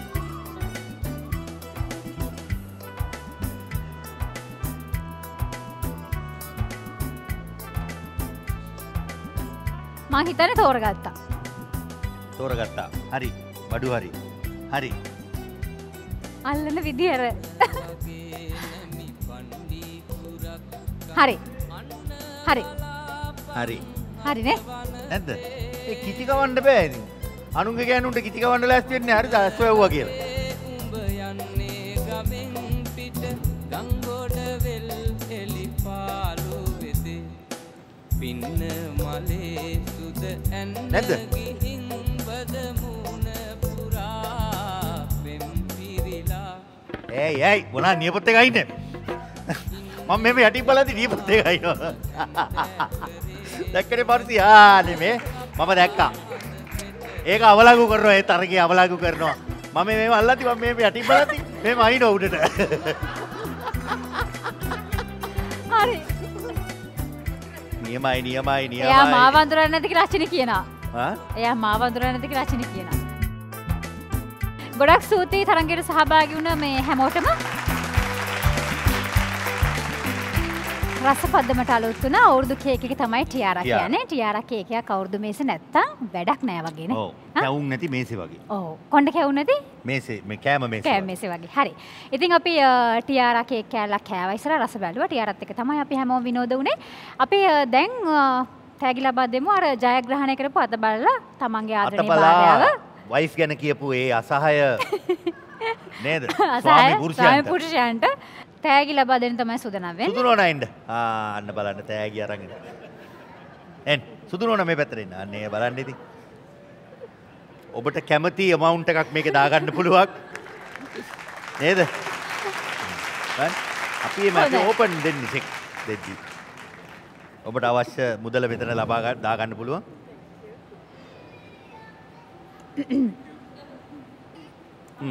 මං හිතන්නේ තෝරගත්තා. තෝරගත්තා. හරි. බඩු හරි. හරි. අල්ලන විදිය අර. හරි. හරි. හරි. හරිනේ. නැද්ද? ඒ කිචි කවන්න බෑ ඉතින්. අනුන්ගේ ගෑනුන්ට කිචි කවන්න ලෑස්ති වෙන්නේ හරිද? ඇස් වැව්වා කියලා. නැද්ද? ඒයි ඒයි මොනා නියපොත් එක අයින්නේ? මම මෙහෙම යටින් බලද්දි නියපොත් එක අයිනවා. දැක්කනේ පරිසි ආ නෙමේ මම දැක්කා. ඒක අවලංගු කරනවා ඒ තරගේ අවලංගු කරනවා. මම මේව අල්ලද්දි මම මෙහෙම යටින් බලද්දි මෙහෙම අයිනවා උඩට. හරි. නියමයි නියමයි නියමයි. එයා මාව අඳුරන්නේ නැති කියලා රචිනී කියනවා. ආ? එයා මාව අඳුරන්නේ නැති කියලා රචිනී කියනවා. ගොඩක් ස්තුතියි තරංගයට සහභාගී වුණ මේ හැමෝටම. රසපද්දමට අලුත් වුණ අවුරුදු කේක් එක තමයි ටියාරා කියන්නේ. ටියාරා කේක් එකක් අවුරුදු මේසෙ නැත්තම් වැඩක් නෑ වගේ නේ. ඔව්. කැවුම් නැති මේසෙ වගේ. ඔව්. කොණ්ඩ කැවුම් නැති? මේසෙ මේ කෑම මේසෙ. කෑම මේසෙ වගේ. හරි. ඉතින් අපි අ, ටියාරා කේක් කෑල්ලක් කෑවා ඉස්සර රස බැලුවා. ටියාරාත් එක තමයි අපි හැමෝම විනෝද වුණේ. අපි අ, දැන් අ, තෑගි ලබා දෙමු අර ජයග්‍රහණය කරපු අත බලලා තමන්ගේ ආදරණීය භාර්යාව අතපලා වයිෆ් ගැන කියපු ඒ අසහාය නේද? අසහාය ස්වාමි ස්වාමි පුරුෂයන්ට. පුරුෂයන්ට තෑගි ලබා දෙන්න තමයි සූදානම් වෙන්නේ. සුදු නෝනා ඉන්න. ආ අන්න බලන්න තෑගි අරන් ඉන්න. එන් සුදු නෝනා මේ පැත්තට ඉන්න. අන්න ඒ බලන්න ඉතින්. ඔබට කැමති amount එකක් මේකේ දාගන්න පුළුවන්. නේද? හරි. අපි මේක හොඳයි. ඕපන් දෙන්නේ චෙක් දෙද්දි. ඔබට අවශ්‍ය මුදල මෙතන ලබා ගන්න දාගන්න පුළුවන්. හ්ම්.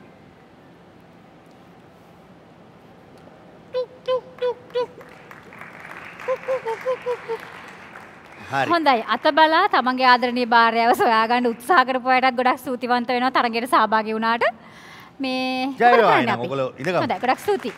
හරි. හොඳයි අත බලා තමන්ගේ ආදරණීය භාර්යාව සොයාගන්න උත්සාහ කරපු අයටත් ගොඩක් ස්තුතිවන්ත වෙනවා තරගයට සහභාගී වුණාට. මේ ජය වේවා කරන්නේ එහෙනම්. අපි. ඔයගොල්ලෝ ඉඳගමු. හොඳයි ගොඩක් ස්තුතියි.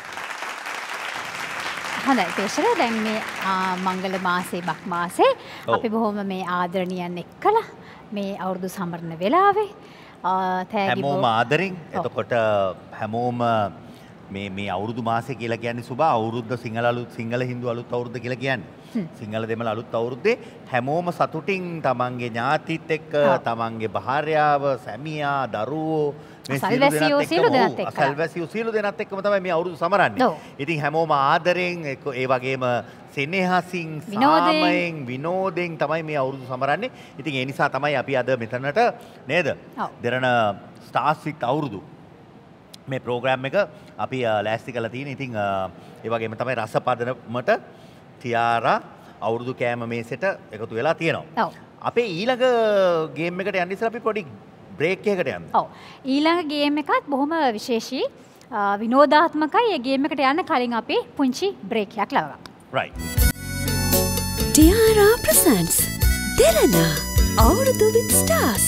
හොඳයි පේෂර දැන් මේ ආ, මංගල මාසේ බක් මාසේ ඔව්. අපි බොහොම මේ ආදරණීයන් එක්කලා මේ අවුරුදු සමරන වෙලාවේ ආ, තෑගි හැමෝම බෝ- ආදරෙන් ඔව්. එතකොට හැමෝම මේ මේ අවුරුදු මාසෙ කියලා කියන්නේ සුබ අවුරුද්ද සිංහල අලුත් සිංහල හින්දු අලුත් අවුරුද්ද කියලා කියන්නේ. සිංහල දෙමළ අලුත් අවුරුද්දේ හැමෝම සතුටින් තමන්ගේ ඥාතිත් එක්ක තමන්ගේ භාර්යාව, සැමියා, දරුවෝ මේ සියලු දෙනාත් එක්ක අසල්වැසියෝ සියලු දෙනාත් එක්කම තමයි මේ අවුරුදු සමරන්නේ. ඉතින් හැමෝම ආදරෙන් ඒ වගේම සෙනෙහසින් සාමයෙන් විනෝදයෙන් තමයි මේ අවුරුදු සමරන්නේ. ඉතින් ඒ නිසා තමයි අපි අද මෙතනට නේද? දෙරණ ස්ටාර්ස් විත් අවුරුදු මේ ප්‍රෝග්‍රෑම් එක අපි ලෑස්ති කරලා තියෙන. ඉතින් ඒ වගේම තමයි රසපදනමට ටියාරා අවුරුදු කෑම මේසෙට එකතු වෙලා තියෙනවා. අපේ ඊළඟ ගේම් එකට යන්න ඉස්සෙල්ලා අපි පොඩි බ්‍රේක් එකකට යන්න. ඔව්. ඊළඟ ගේම් එකත් බොහොම විශේෂී විනෝදාත්මකයි. ඒ ගේම් එකට යන්න කලින් අපි පුංචි බ්‍රේක් එකක් ලබනවා. right. Tiara presents Derana Avurudu with stars.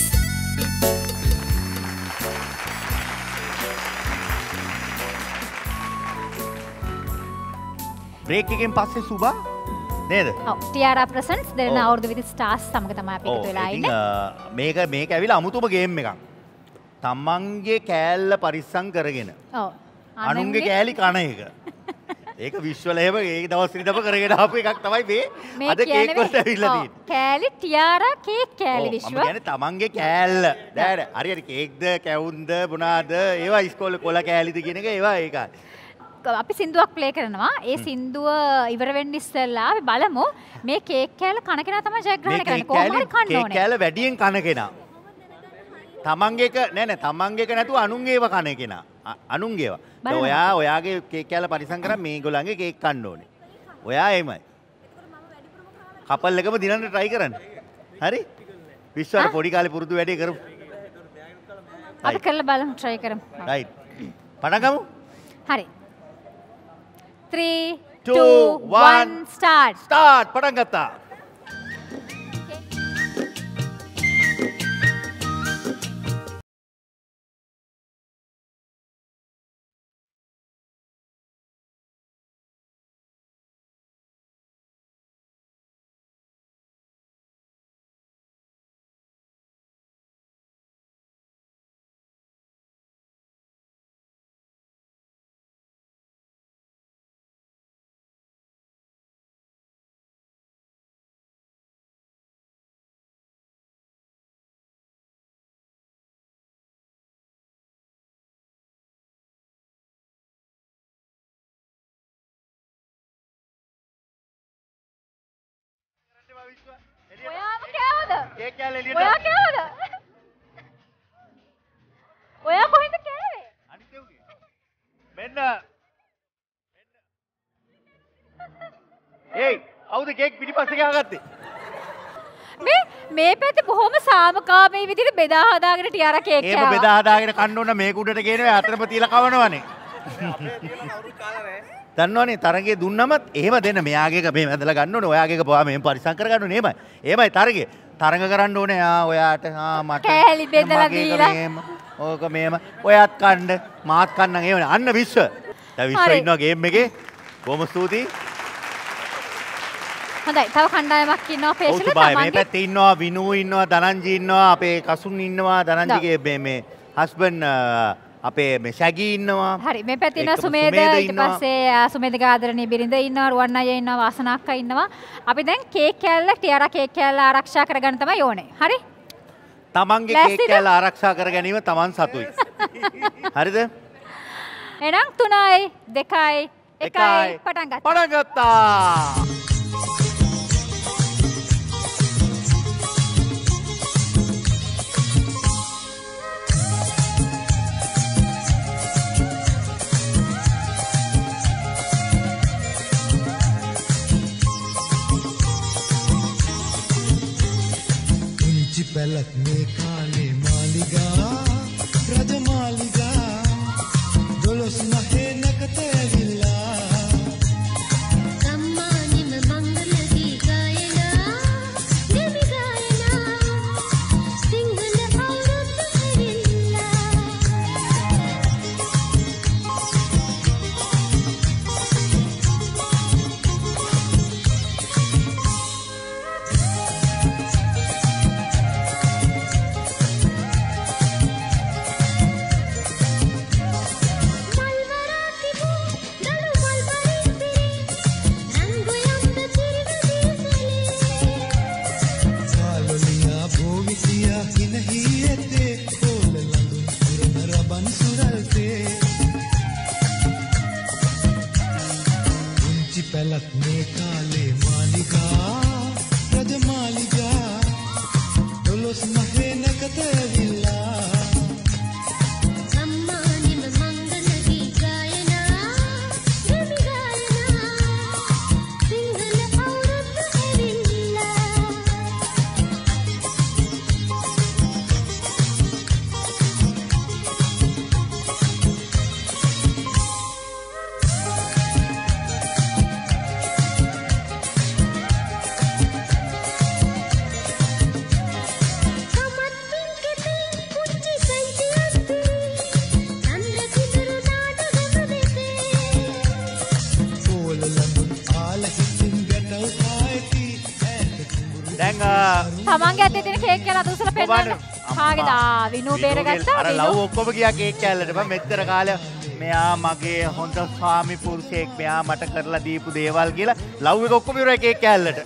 Break එකෙන් පස්සේ සුබා නේද? ඔව් ටියාරා ප්‍රසන්ට්ස් දෙරණ අවුරුදු විත් ස්ටාර්ස් සමග තමයි අපි එකතු වෙලා ඉන්නේ. මේක මේක ඇවිල්ලා අමුතුම ගේම් එකක්. තමන්ගේ කෑල්ල පරිස්සම් කරගෙන. ඔව්. අනුන්ගේ කෑලි කන එක. ඒක විශ්වල එහෙම ඒ දවස් ඉඳප කරගෙන ආපු එකක් තමයි මේ අද කේක් වලට ඇවිල්ලා තියෙන්නේ. කෑලි ටියාරා කේක් කෑලි විශ්ව. මම කියන්නේ තමන්ගේ කෑල්ල. දැන් හරියට කේක්ද කැවුම්ද මොනවාද ඒවා ඉස්කෝලේ කොළ කෑලිද කියන එක ඒවා ඒකයි. අපි සින්දුවක් ප්ලේ කරනවා. ඒ සින්දුව ඉවර වෙන්න ඉස්සෙල්ලා අපි බලමු මේ කේක් කෑල්ල කන කෙනා තමයි ජයග්‍රහණය කරන්නේ. කොහොම හරි කන්න ඕනේ. කේක් කෑල්ල වැඩියෙන් කන කෙනා. තමන්ගේ එක නෑ නෑ තමන්ගේ එක නැතුව අනුන්ගේව කන කෙනා. අනුන්ගේව. ඔයා ඔයාගේ කේක් කෑල්ල පරිසම් කරා මේගොල්ලන්ගේ කේක් කන්න ඕනේ. ඔයා එමය. කපල් එකම දිනන්න try කරන්න. හරි? විශ්වාස පොඩි කාලේ පුරුදු වැඩේ කරමු. අපි කරලා බලමු try කරමු. right. පටන් ගමු. හරි. three, two, one, start. Start. පටන් ගත්තා. ඔයාම කෑවද? කේක් කෑල්ල එළියට. ඔයා කෑවද? ඔයා කොහෙන්ද කෑවේ? අනිත් එව්ගේ. මෙන්න. ඒයි, කවුද කේක් පිටිපස්සේ ගහගත්තේ? මේ මේ පැත්තේ බොහොම සාමකාමී විදිහට බෙදා හදාගෙන ටියාරා කේක් කෑවා. එහෙම බෙදා හදාගෙන කන්න ඕන මේක උඩට ගේනවා අතරම තියලා කවනවනේ. දන්නවනේ තරගේ දුන්නමත් එහෙම දෙන්න මෙයාගේ එක මෙහෙම ඇදලා ගන්න ඕනේ ඔයාගේ එක පොවා මෙහෙම පරිස්සම් කරගන්න ඕනේ එහෙමයි එහෙමයි තරගේ තරඟ කරන්න ඕනේ ආ ඔයාට ආ මට කෑලි බෙදලා දීලා මෙහෙම ඕක මෙහෙම ඔයාත් කන්න මාත් කන්නම් එහෙමනේ අන්න විශ්ව දැන් විශ්ව ඉන්නවා ගේම් එකේ බොහොම ස්තුතියි හොඳයි තව කණ්ඩායමක් ඉන්නවා පේෂල තමන්ගේ මේ පැත්තේ ඉන්නවා විනු ඉන්නවා දනංජි ඉන්නවා අපේ කසුන් ඉන්නවා දනංජිගේ මේ මේ හස්බන්ඩ් අපේ මේ ශැගී ඉන්නවා. හරි මේ පැත්තේ ඉන්නවා සුමේද ඊට පස්සේ සුමේදගේ ආදරණීය බිරිඳ ඉන්නවා රුවන් අයියා ඉන්නවා වාසනා අක්කා ඉන්නවා. අපි දැන් කේක් කෑල්ල ටියාරා කේක් කෑල්ල ආරක්ෂා කරගන්න තමයි ඕනේ. හරි? තමන්ගේ කේක් කෑල්ල ආරක්ෂා කර ගැනීම තමන් සතුයි. හරිද? එහෙනම් තුනයි දෙකයි එකයි පටන් ගත්තා. පටන් ගත්තා. පැලත් මේ කාලේ මාලිගා රජ මාලිගා දොළොස් නහේ නැකත ඇවිල්ලා සම්මානිම මංගල ගී ගායනා දෙවි ගායනා සිංහල අවුරුද්ද ඇවිල්ලා දැන් තමන්ගේ අතේ තියෙන කේක් කෑල්ල අත උසලා පෙන්නන්න. කාගේද? ආ විනු බේරගත්තා. අර ලව් ඔක්කොම ගියා කේක් කෑල්ලට. මම මෙච්චර කාලයක් මෙයා මගේ හොඳ ස්වාමි පුරුෂයෙක් මෙයා මට කරලා දීපු දේවල් කියලා ලව් එක ඔක්කොම ඉවරයි කේක් කෑල්ලට.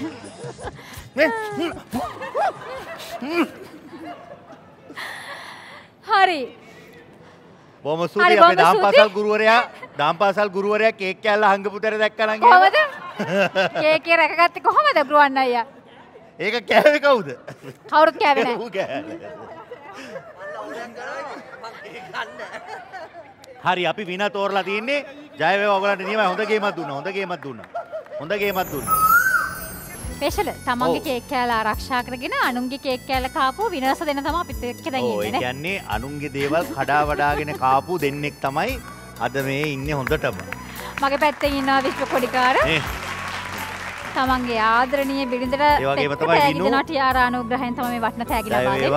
හරි. බොහොම ස්තුතියි අපේ දාම්පාසල් ගුරුවරයා දාම්පාසල් ගුරුවරයා කේක් කෑල්ල හංගපු තැන දැක්කා නම් කොහමද? කේක් එක රැකගත්තේ කොහමද ගුරුවන් අයියා? ඒක කෑවේ කවුද? කවුරුත් කෑවේ නැහැ. ඌ කෑවේ. හරි අපි විනා තෝරලා තින්නේ ජය වේවා ඔයගලන්ට නියමයි හොඳ ගේමක් දුන්නා හොඳ ගේමක් දුන්නා හොඳ ගේමක් දුන්නා ස්පෙෂල් තමන්ගේ කේක් කෑල්ල ආරක්ෂා කරගෙන අනුන්ගේ කේක් කෑල්ල කාපුව විනාශ දෙන්න තමයි අපිත් එක්ක දැන් ඉන්නේ නේ. ඔය කියන්නේ අනුන්ගේ දේවල් කඩා වඩාගෙන කාපු දෙන්නෙක් තමයි අද මේ ඉන්නේ හොඳටම. මගේ පැත්තෙන් ඉන්නවා විශ්ව කොඩිකාර. තමන්ගේ ආදරණීය බිරිඳට ඒ වගේම තමයි විනු දෙනා ටිආරා අනුග්‍රහයෙන් තමයි මේ වටන තෑගි ලබා දෙන්නේ.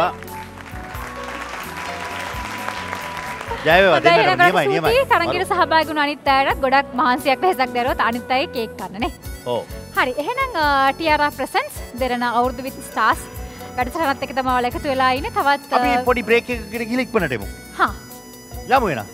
ජය වේවා දෙන්නට නියමයි නියමයි. තරංගිට සහභාගී වුණ අනිත් අයටත් ගොඩක් මහන්සියක් වෙහසක් දැරුවත් අනිත් අය කේක් කන්න නේ. ඔව්. හරි එහෙනම් ටිආරා ප්‍රසන්ස් දෙරණ අවුරුදු විත් ස්ටාර්ස් වැඩසටහනත් එක්ක තමයි ඔයාලා එකතු වෙලා ඉන්නේ. තවත් අපි පොඩි බ්‍රේක් එකකට ගිහලා ඉක්මනට එමු. හා. යමු එනවා.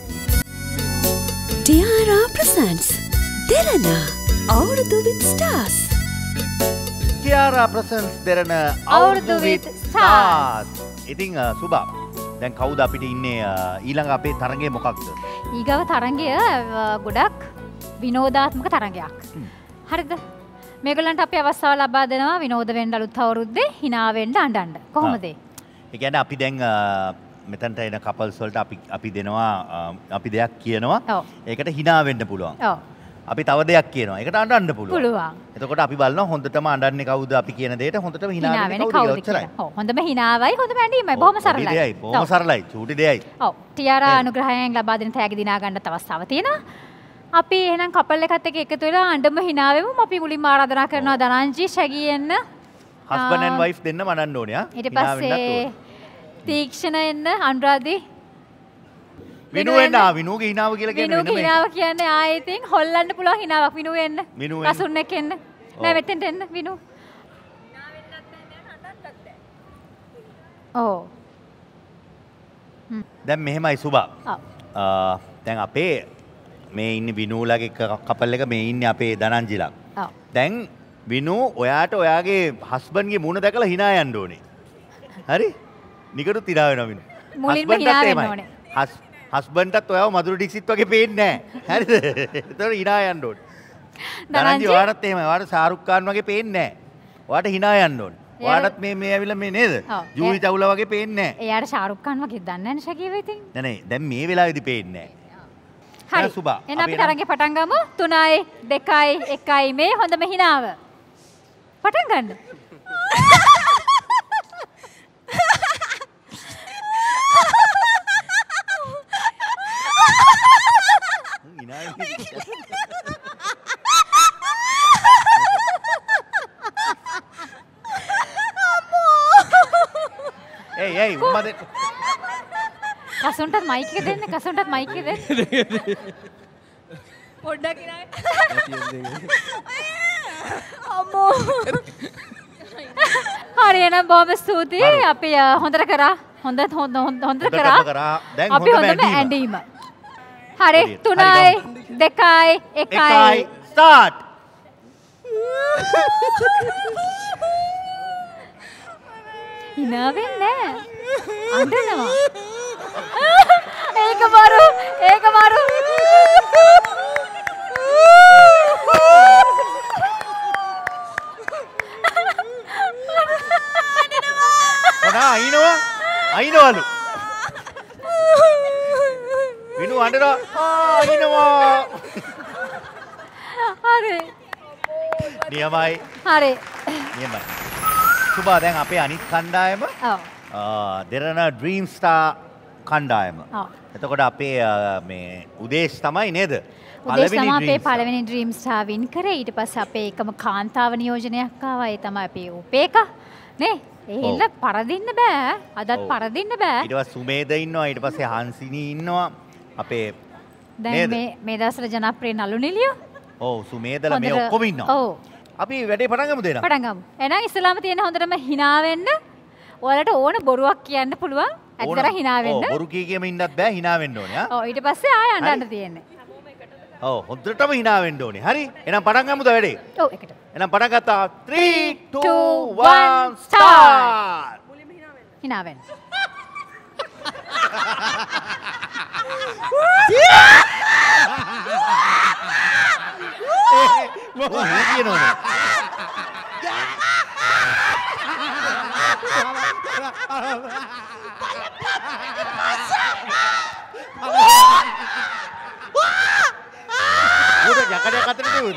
ටිආරා ප්‍රසන්ස් දෙරණ අවුරුදු විත් ස්ටාර්ස්. ටිආරා ප්‍රසන්ස් දෙරණ අවුරුදු විත් ස්ටාර්ස්. ඉතින් සුබා දැන් කවුද අපිට ඉන්නේ ඊළඟ අපේ තරගය මොකක්ද? ඊගව තරගය ගොඩක් විනෝදාත්මක තරගයක්. හරිද? මේගොල්ලන්ට අපි අවස්ථාව ලබා දෙනවා විනෝද වෙන්න අලුත් අවුරුද්දේ hina වෙන්න අඬන්න. කොහොමද? ඒ කියන්නේ අපි දැන් මෙතනට එන කපල්ස් වලට අපි අපි දෙනවා අපි දෙයක් කියනවා. ඒකට hina වෙන්න පුළුවන්. ඔව්. අපි තව දෙයක් කියනවා. ඒකට අඬන්න පුළුවන්. පුළුවන්. එතකොට අපි බලනවා හොඳටම අඬන්නේ කවුද අපි කියන දෙයට හොඳටම hina වෙන්නේ කවුද කියලා. ඔව්. හොඳම hinaවයි හොඳම ඇඬීමයි. බොහොම සරලයි. දෙයයි. බොහොම සරලයි. චූටි දෙයයි. ඔව්. ටිආරා අනුග්‍රහයෙන් ලබා දෙන තෑගි දිනා ගන්නත් අවස්ථාව තියෙනවා. අපි එහෙනම් කපල් එකත් එක්ක එකතු වෙලා අඬම hina වෙමු. අපි මුලින්ම ආරාධනා කරනවා දනංජි ශගී එන්න. හස්බන්ඩ් ඇන්ඩ් වයිෆ් දෙන්න මනන්න ඕනේ ආ. ඊට පස්සේ තීක්ෂණ එන්න අනුරාධි. විනු එන්න ආ විනුගේ hinaව කියලා කියන්නේ විනුගේ hinaව කියන්නේ ආයේ ඉතින් හොල්ලන්න පුළුවන් hinaවක් විනු එන්න. විනු එන්න. කසුන් එක්ක එන්න. නෑ මෙතෙන්ට එන්න විනු. ඔව්. දැන් මෙහෙමයි සුබා. ඔව්. දැන් අපේ මේ ඉන්නේ විනූලගේ කපල් එක මේ ඉන්නේ අපේ දනංජිලා. ඔව්. දැන් විනු ඔයාට ඔයාගේ හස්බන්ඩ්ගේ මුණ දැකලා hina යන්න ඕනේ. හරි? නිකටුත් hina වෙනවා විනු. මුලින්ම hina වෙන්න ඕනේ. හස්බන්ඩ්ටත් ඔයාව මధుර ඩික්සිත් වගේ පේන්නේ නැහැ. හරිද? ඒතකොට hina යන්න ඕනේ. දනංජි ඔයාටත් එහෙමයි. ඔයාට ශාරුක් ખાන් වගේ පේන්නේ නැහැ. ඔයාට hina යන්න ඕනේ. ඔයාටත් මේ මේ ඇවිල්ලා මේ නේද? ජූලි චවුලා වගේ පේන්නේ නැහැ. එයාට ශාරුක් ખાන් වගේ දන්නේ නැහැ ශකීව ඉතින්. නෑ නෑ දැන් මේ වෙලාවේදී පේන්නේ නැහැ. හරි. එහෙනම් අපි තරගේ පටන් ගමු. තුනයි දෙකයි එකයි මේ හොඳම hinaව. පටන් ගන්න. Hey, hey, උඹ දෙන්න. කසුන්ටත් මයික් එක දෙන්න. කසුන්ටත් මයික් එක දෙන්න. පොඩ්ඩක් ඉනයි. අම්මෝ. හරි එහෙනම් බොහොම ස්තුතියි. අපි හොඳට කරා. හොඳ හොඳ හොඳට කරා. අපි හොඳම ඇඬීම. හරි තුනයි දෙකයි එකයි ස්ටාර්ට්. hina වෙන්නේ නැහැ. අඬනවා. ඒක බරු. ඒක බරු. මොනා අයින්නවා? අයින්වලු. විනු අඬනවා. ආ අයින්නවා. හරි. නියමයි. හරි. නියමයි. සුබා දැන් අපේ අනිත් කණ්ඩායම ඔව්. දෙරණ ඩ්‍රීම් ස්ටාර් කණ්ඩායම. ඔව්. එතකොට අපේ මේ උදේශ් තමයි නේද? උදේශ් තමයි අපේ පළවෙනි ඩ්‍රීම් ස්ටාර් වින් කරේ. ඊට පස්සේ අපේ එකම කාන්තාව නියෝජනයක් ආවා. ඒ තමයි අපේ උපේකා නේ. එහෙල්ල පරදින්න බෑ. අදත් පරදින්න බෑ. ඊට පස්සේ සුමේද ඉන්නවා. ඊට පස්සේ හංසිනී ඉන්නවා. අපේ දැන් මේ මේ දවස්වල ජනප්‍රිය නළු නිලියෝ. ඔව් සුමේදලා මේ ඔක්කොම ඉන්නවා. ඔව්. අපි වැඩේ පටන් ගමු දෙනවා. පටන් ගමු. එහෙනම් ඉස්සලාම තියෙන හොඳටම hina වෙන්න. ඔයාලට ඕන බොරුවක් කියන්න පුළුවන්. ඇත්තට hina වෙන්න. ඔව් බොරු කී කියම ඉන්නත් බෑ hina වෙන්න ඕනේ ආ. ඔව් ඊට පස්සේ ආය අඬන්න තියෙන්නේ. ඔව් හොඳටම hina වෙන්න ඕනේ. හරි. එහෙනම් පටන් ගමුද වැඩේ? ඔව් එකට. එහෙනම් පටන් ගත්තා. three two one start. hina වෙන්න. මොකක්ද කියනෝනේ? උඩ යකඩයක් අතට දෙවුද?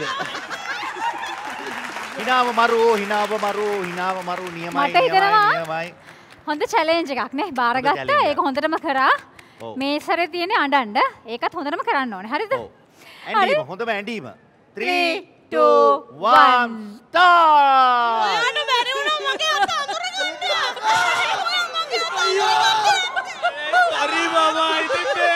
හිනාව මරු හිනාව මරු හිනාව මරු නියමයි මට හිතෙනවා නියමයි. හොඳ චැලෙන්ජ් එකක් නේ බාරගත්තා. ඒක හොඳටම කරා. මේ සැරේ තියෙන්නේ අඬන්න. ඒකත් හොඳටම කරන්න ඕනේ. හරිද? ඔව්. ඇඬීම හොඳම ඇඬීම. three two one start. ඔයාට බැරි වුණා මගේ අත අඳුරගන්න. හරි මාමා ඉතින්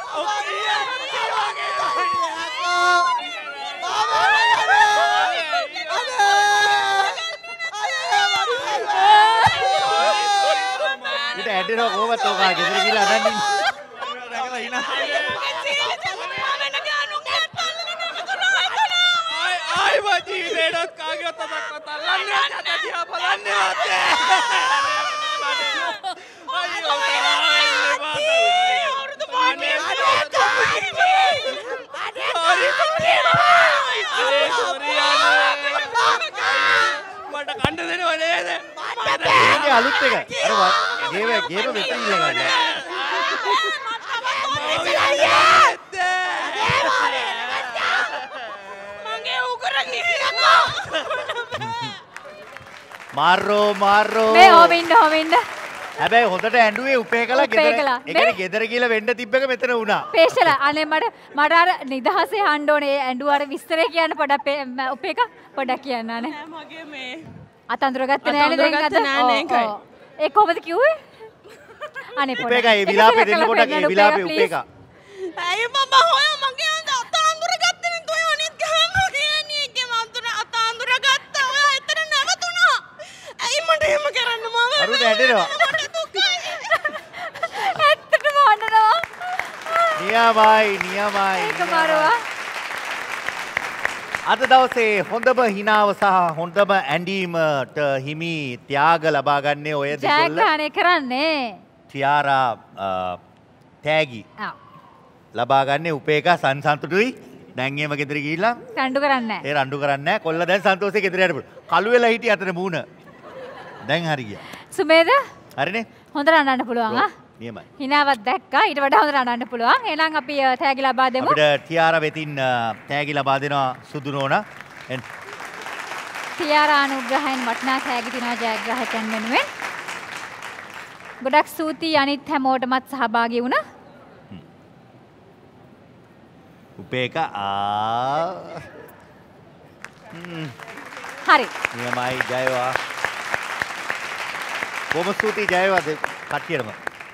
ඉත ඇඩෙනවා කොහොමද ඔකා ගෙදර ගිහලා අදන්නේ දැකලා ඉන්න ආයි ආයි ජීවිතේට කාගේවත් අතක් අතල්ලන්නේ නැත දිහා බලන්නේ නැත්තේ අයියෝ තරහන්නේ මාතේ අවුරුදු පානේ අනේ සෝරි මට කණ්ඩ දෙනව නේද මේකේ අලුත් එක අර ගේම ගේම මෙතන ඉල්ල ගන්න මගේ උගර ගිහියකෝ මාරෝ මාරෝ මේ හොමින්න හොමින්න හැබැයි හොඳට ඇඬුවේ උපේ කළා ගෙදර ඒ කියන්නේ ගෙදර ගිහලා වෙන්න තිබ්බ එක මෙතන වුණා පේෂල අනේ මට මට අර නිදහසේ හඬ ඕනේ ඇඬුව අර විස්තරේ කියන්න පොඩක් උපේ එක පොඩක් කියන්න අනේ මගේ මේ අත අඳුර ගත්තේ නෑනේ දැන් අද නෑ නේකයි ඒ කොහොමද කිව්වේ අනේ පොඩක් උපේ එක ඒ විලාපේ දෙන්න පොඩක් ඒ විලාපේ උපේ එක ඇයි මම හොය මගේ අත අඳුර ගත්තේ නේ තෝ අනිත් ගහම කියන්නේ ඒකේ මම අඳුර අත අඳුර ගත්තා ඔයා එතන නැවතුණා ඇයි මට එහෙම කරන්න මම අරුට ඇඬෙනවා ඇත්තටම අඬනවා නියමයි නියමයි ඒක මාරුවා අද දවසේ හොඳම හිනාව සහ හොඳම ඇඬීමට හිමි ත්‍යාග ලබා ගන්නේ ඔය දෙකොල්ල ජයග්‍රහණය කරන්නේ ටියාරා තෑගි ලබා ගන්නේ උපේක සංසන්තුටුයි දැන් එහෙම ගෙදර ගිහිල්ලා රණ්ඩු කරන්නේ නැහැ ඒ රණ්ඩු කරන්නේ නැහැ කොල්ල දැන් සන්තෝෂේ ගෙදර යන්න පුළුවන් කළු වෙලා හිටිය අතර මූණ දැන් හරි ගියා සුමේද හරිනේ හොඳ රණ්ඩන්න පුළුවන් ආ නියමයි හිනාවක් දැක්කා ඊට වඩා හොඳ රණ්ඩන්න පුළුවන් එහෙනම් අපි තෑගි ලබා දෙමු අපිට ටියාරා වෙතින් තෑගි ලබා දෙනවා සුදු නෝනා ටියාරා අනුග්‍රහයෙන් වටිනා තෑගි දිනවා ජයග්‍රාහකයන් වෙනුවෙන් ගොඩක් ස්තුතියි අනිත් හැමෝටමත් සහභාගී වුණා උපේක ආ හරි නියමයි ජයවා බොහොම ස්තුතියි ජයවා කට්ටියටම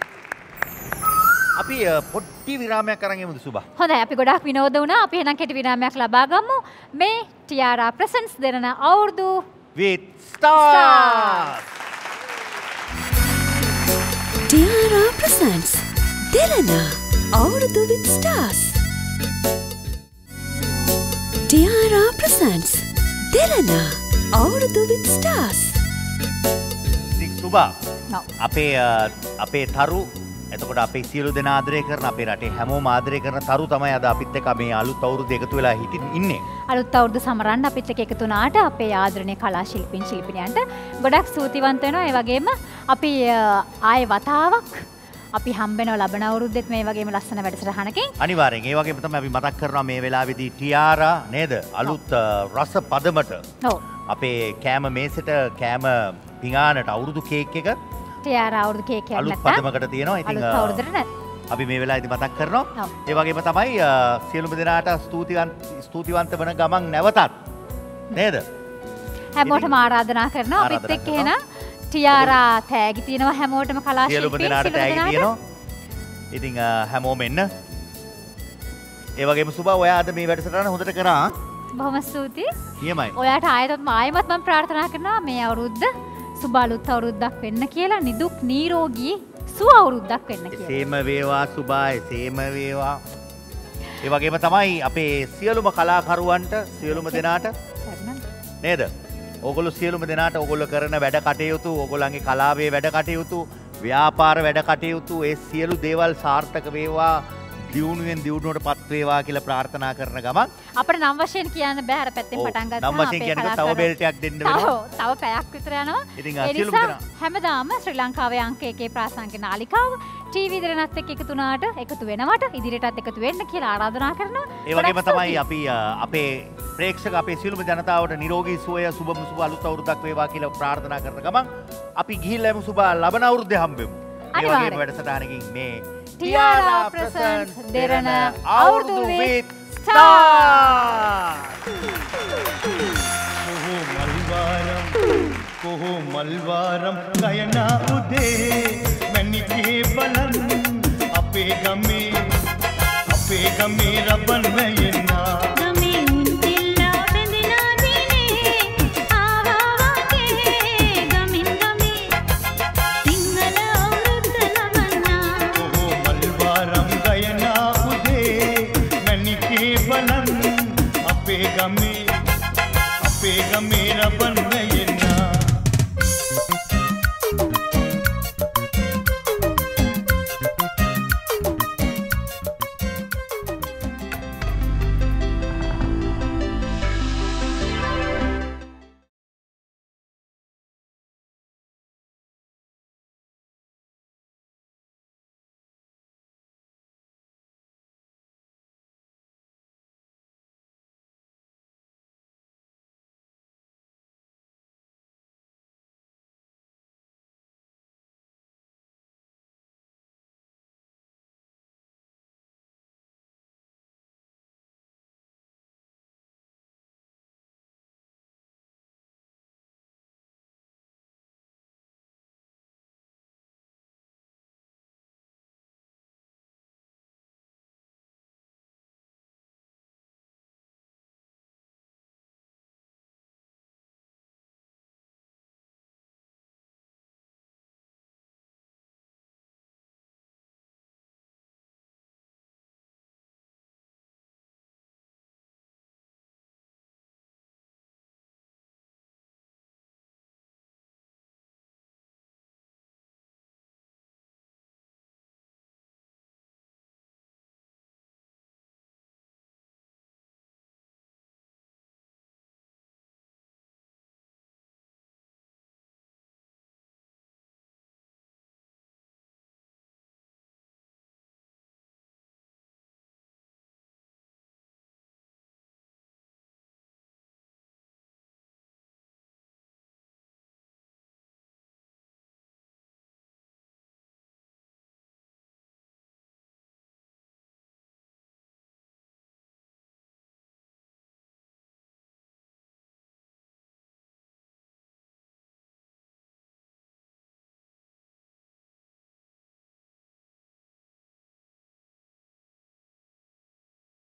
අපි පොඩ්ඩි විරාමයක් අරන් යමුද සුබා හොඳයි අපි ගොඩාක් විනෝද වුණා අපි එහෙනම් කෙටි විරාමයක් ලබා ගමු මේ ටියාරා ප්‍රසන්ස් දෙන අවුරුදු with stars ටියාරා ප්‍රසන්ස් දෙන අවුරුදු with stars ටියාරා ප්‍රසන්ස් දෙන අවුරුදු with stars සුබා අපේ අපේ තරු එතකොට අපේ සියලු දෙනා ආදරය කරන අපේ රටේ හැමෝම ආදරය කරන තරු තමයි අද අපිත් එක්ක මේ අලුත් අවුරුද්ද එකතු වෙලා හිටින් ඉන්නේ. අලුත් අවුරුද්ද සමරන්න අපිත් එක්ක එකතු වුණාට අපේ ආදරණීය කලා ශිල්පීන් ශිල්පිනියන්ට ගොඩක් ස්තුතිවන්ත වෙනවා. ඒ වගේම අපි ආයේ වතාවක් අපි හම්බෙනවා ලබන අවුරුද්දෙත් මේ වගේම ලස්සන වැඩසටහනකින්. අනිවාර්යෙන්. ඒ වගේම තමයි අපි මතක් කරනවා මේ වෙලාවේදී ටියාරා නේද? අලුත් රස පදමට. ඔව්. අපේ කෑම මේසෙට කෑම පිඟානට අවුරුදු කේක් එක ටියාරා අවුරුදු කේක් එකක් අලුත් නැත්තම් පදමකට තියෙනවා. ඉතින් අලුත් අවුරුද්දට නැත්. අපි මේ වෙලාවේදී මතක් කරනවා. ඒ වගේම තමයි සියලුම දෙනාට ස්තුතිවන්ත ස්තුතිවන්ත වන ගමන් නැවතත් නේද? හැමෝටම ආරාධනා කරනවා අපිත් එක්ක එන ටියාරා තෑගි තියෙනවා හැමෝටම කලා ශිල්පීන් සියලුම දෙනාට තෑගි තියෙනවා. ඉතින් හැමෝම එන්න. ඒ වගේම සුබා ඔයා අද මේ වැඩසටහන හොඳට කරා. බොහොම ස්තුතියි. නියමයි. ඔයාට ආයෙත් ආයෙමත් මම ප්‍රාර්ථනා කරනවා මේ අවුරුද්ද සුබ අලුත් අවුරුද්දක් වෙන්න කියලා නිදුක් නිරෝගී සුව අවුරුද්දක් වෙන්න කියලා. සේම වේවා සුභාය සේම වේවා. ඒ වගේම තමයි අපේ සියලුම කලාකරුවන්ට සියලුම දෙනාට නේද? ඕගොල්ලෝ සියලුම දෙනාට ඕගොල්ලෝ කරන වැඩ කටයුතු, ඕගොල්ලන්ගේ කලාවේ වැඩ කටයුතු, ව්‍යාපාර වැඩ කටයුතු ඒ සියලු දේවල් සාර්ථක වේවා, දියුණුවෙන් දියුණුවට පත් වේවා කියලා ප්‍රාර්ථනා කරන ගමන් අපිට නම් වශයෙන් කියන්න බෑ අර පැත්තෙන් පටන් ගත්තාම නම් වශයෙන් කියන්න තව බෙල්ටයක් දෙන්න වෙනවා. තව පැයක් විතර යනවා. ඉතින් ඒ සියලුම නිසා දෙනා හැමදාම ශ්‍රී ලංකාවේ අංක එකේ ප්‍රාසංගික නාලිකාව ටීවී දෙරණත් එක්ක එකතු වුණාට එකතු වෙනවට ඉදිරියටත් එකතු වෙන්න කියලා ආරාධනා කරනවා. ඒ වගේම තමයි අපි අපේ ප්‍රේක්ෂක අපේ සියලුම ජනතාවට නිරෝගී සුවය සුබම සුබ අලුත් අවුරුද්දක් වේවා කියලා ප්‍රාර්ථනා කරන ගමන් අපි ගිහිල්ලා එමු සුබ ලබන අවුරුද්දේ හම්බෙමු. ඒ වගේම වැඩසටහනකින් මේ Tiara Presents Derana Aurdu with Star. Koho malvaram, koho malvaram, gayana ude, manike balan, ape game, ape game raban mayena.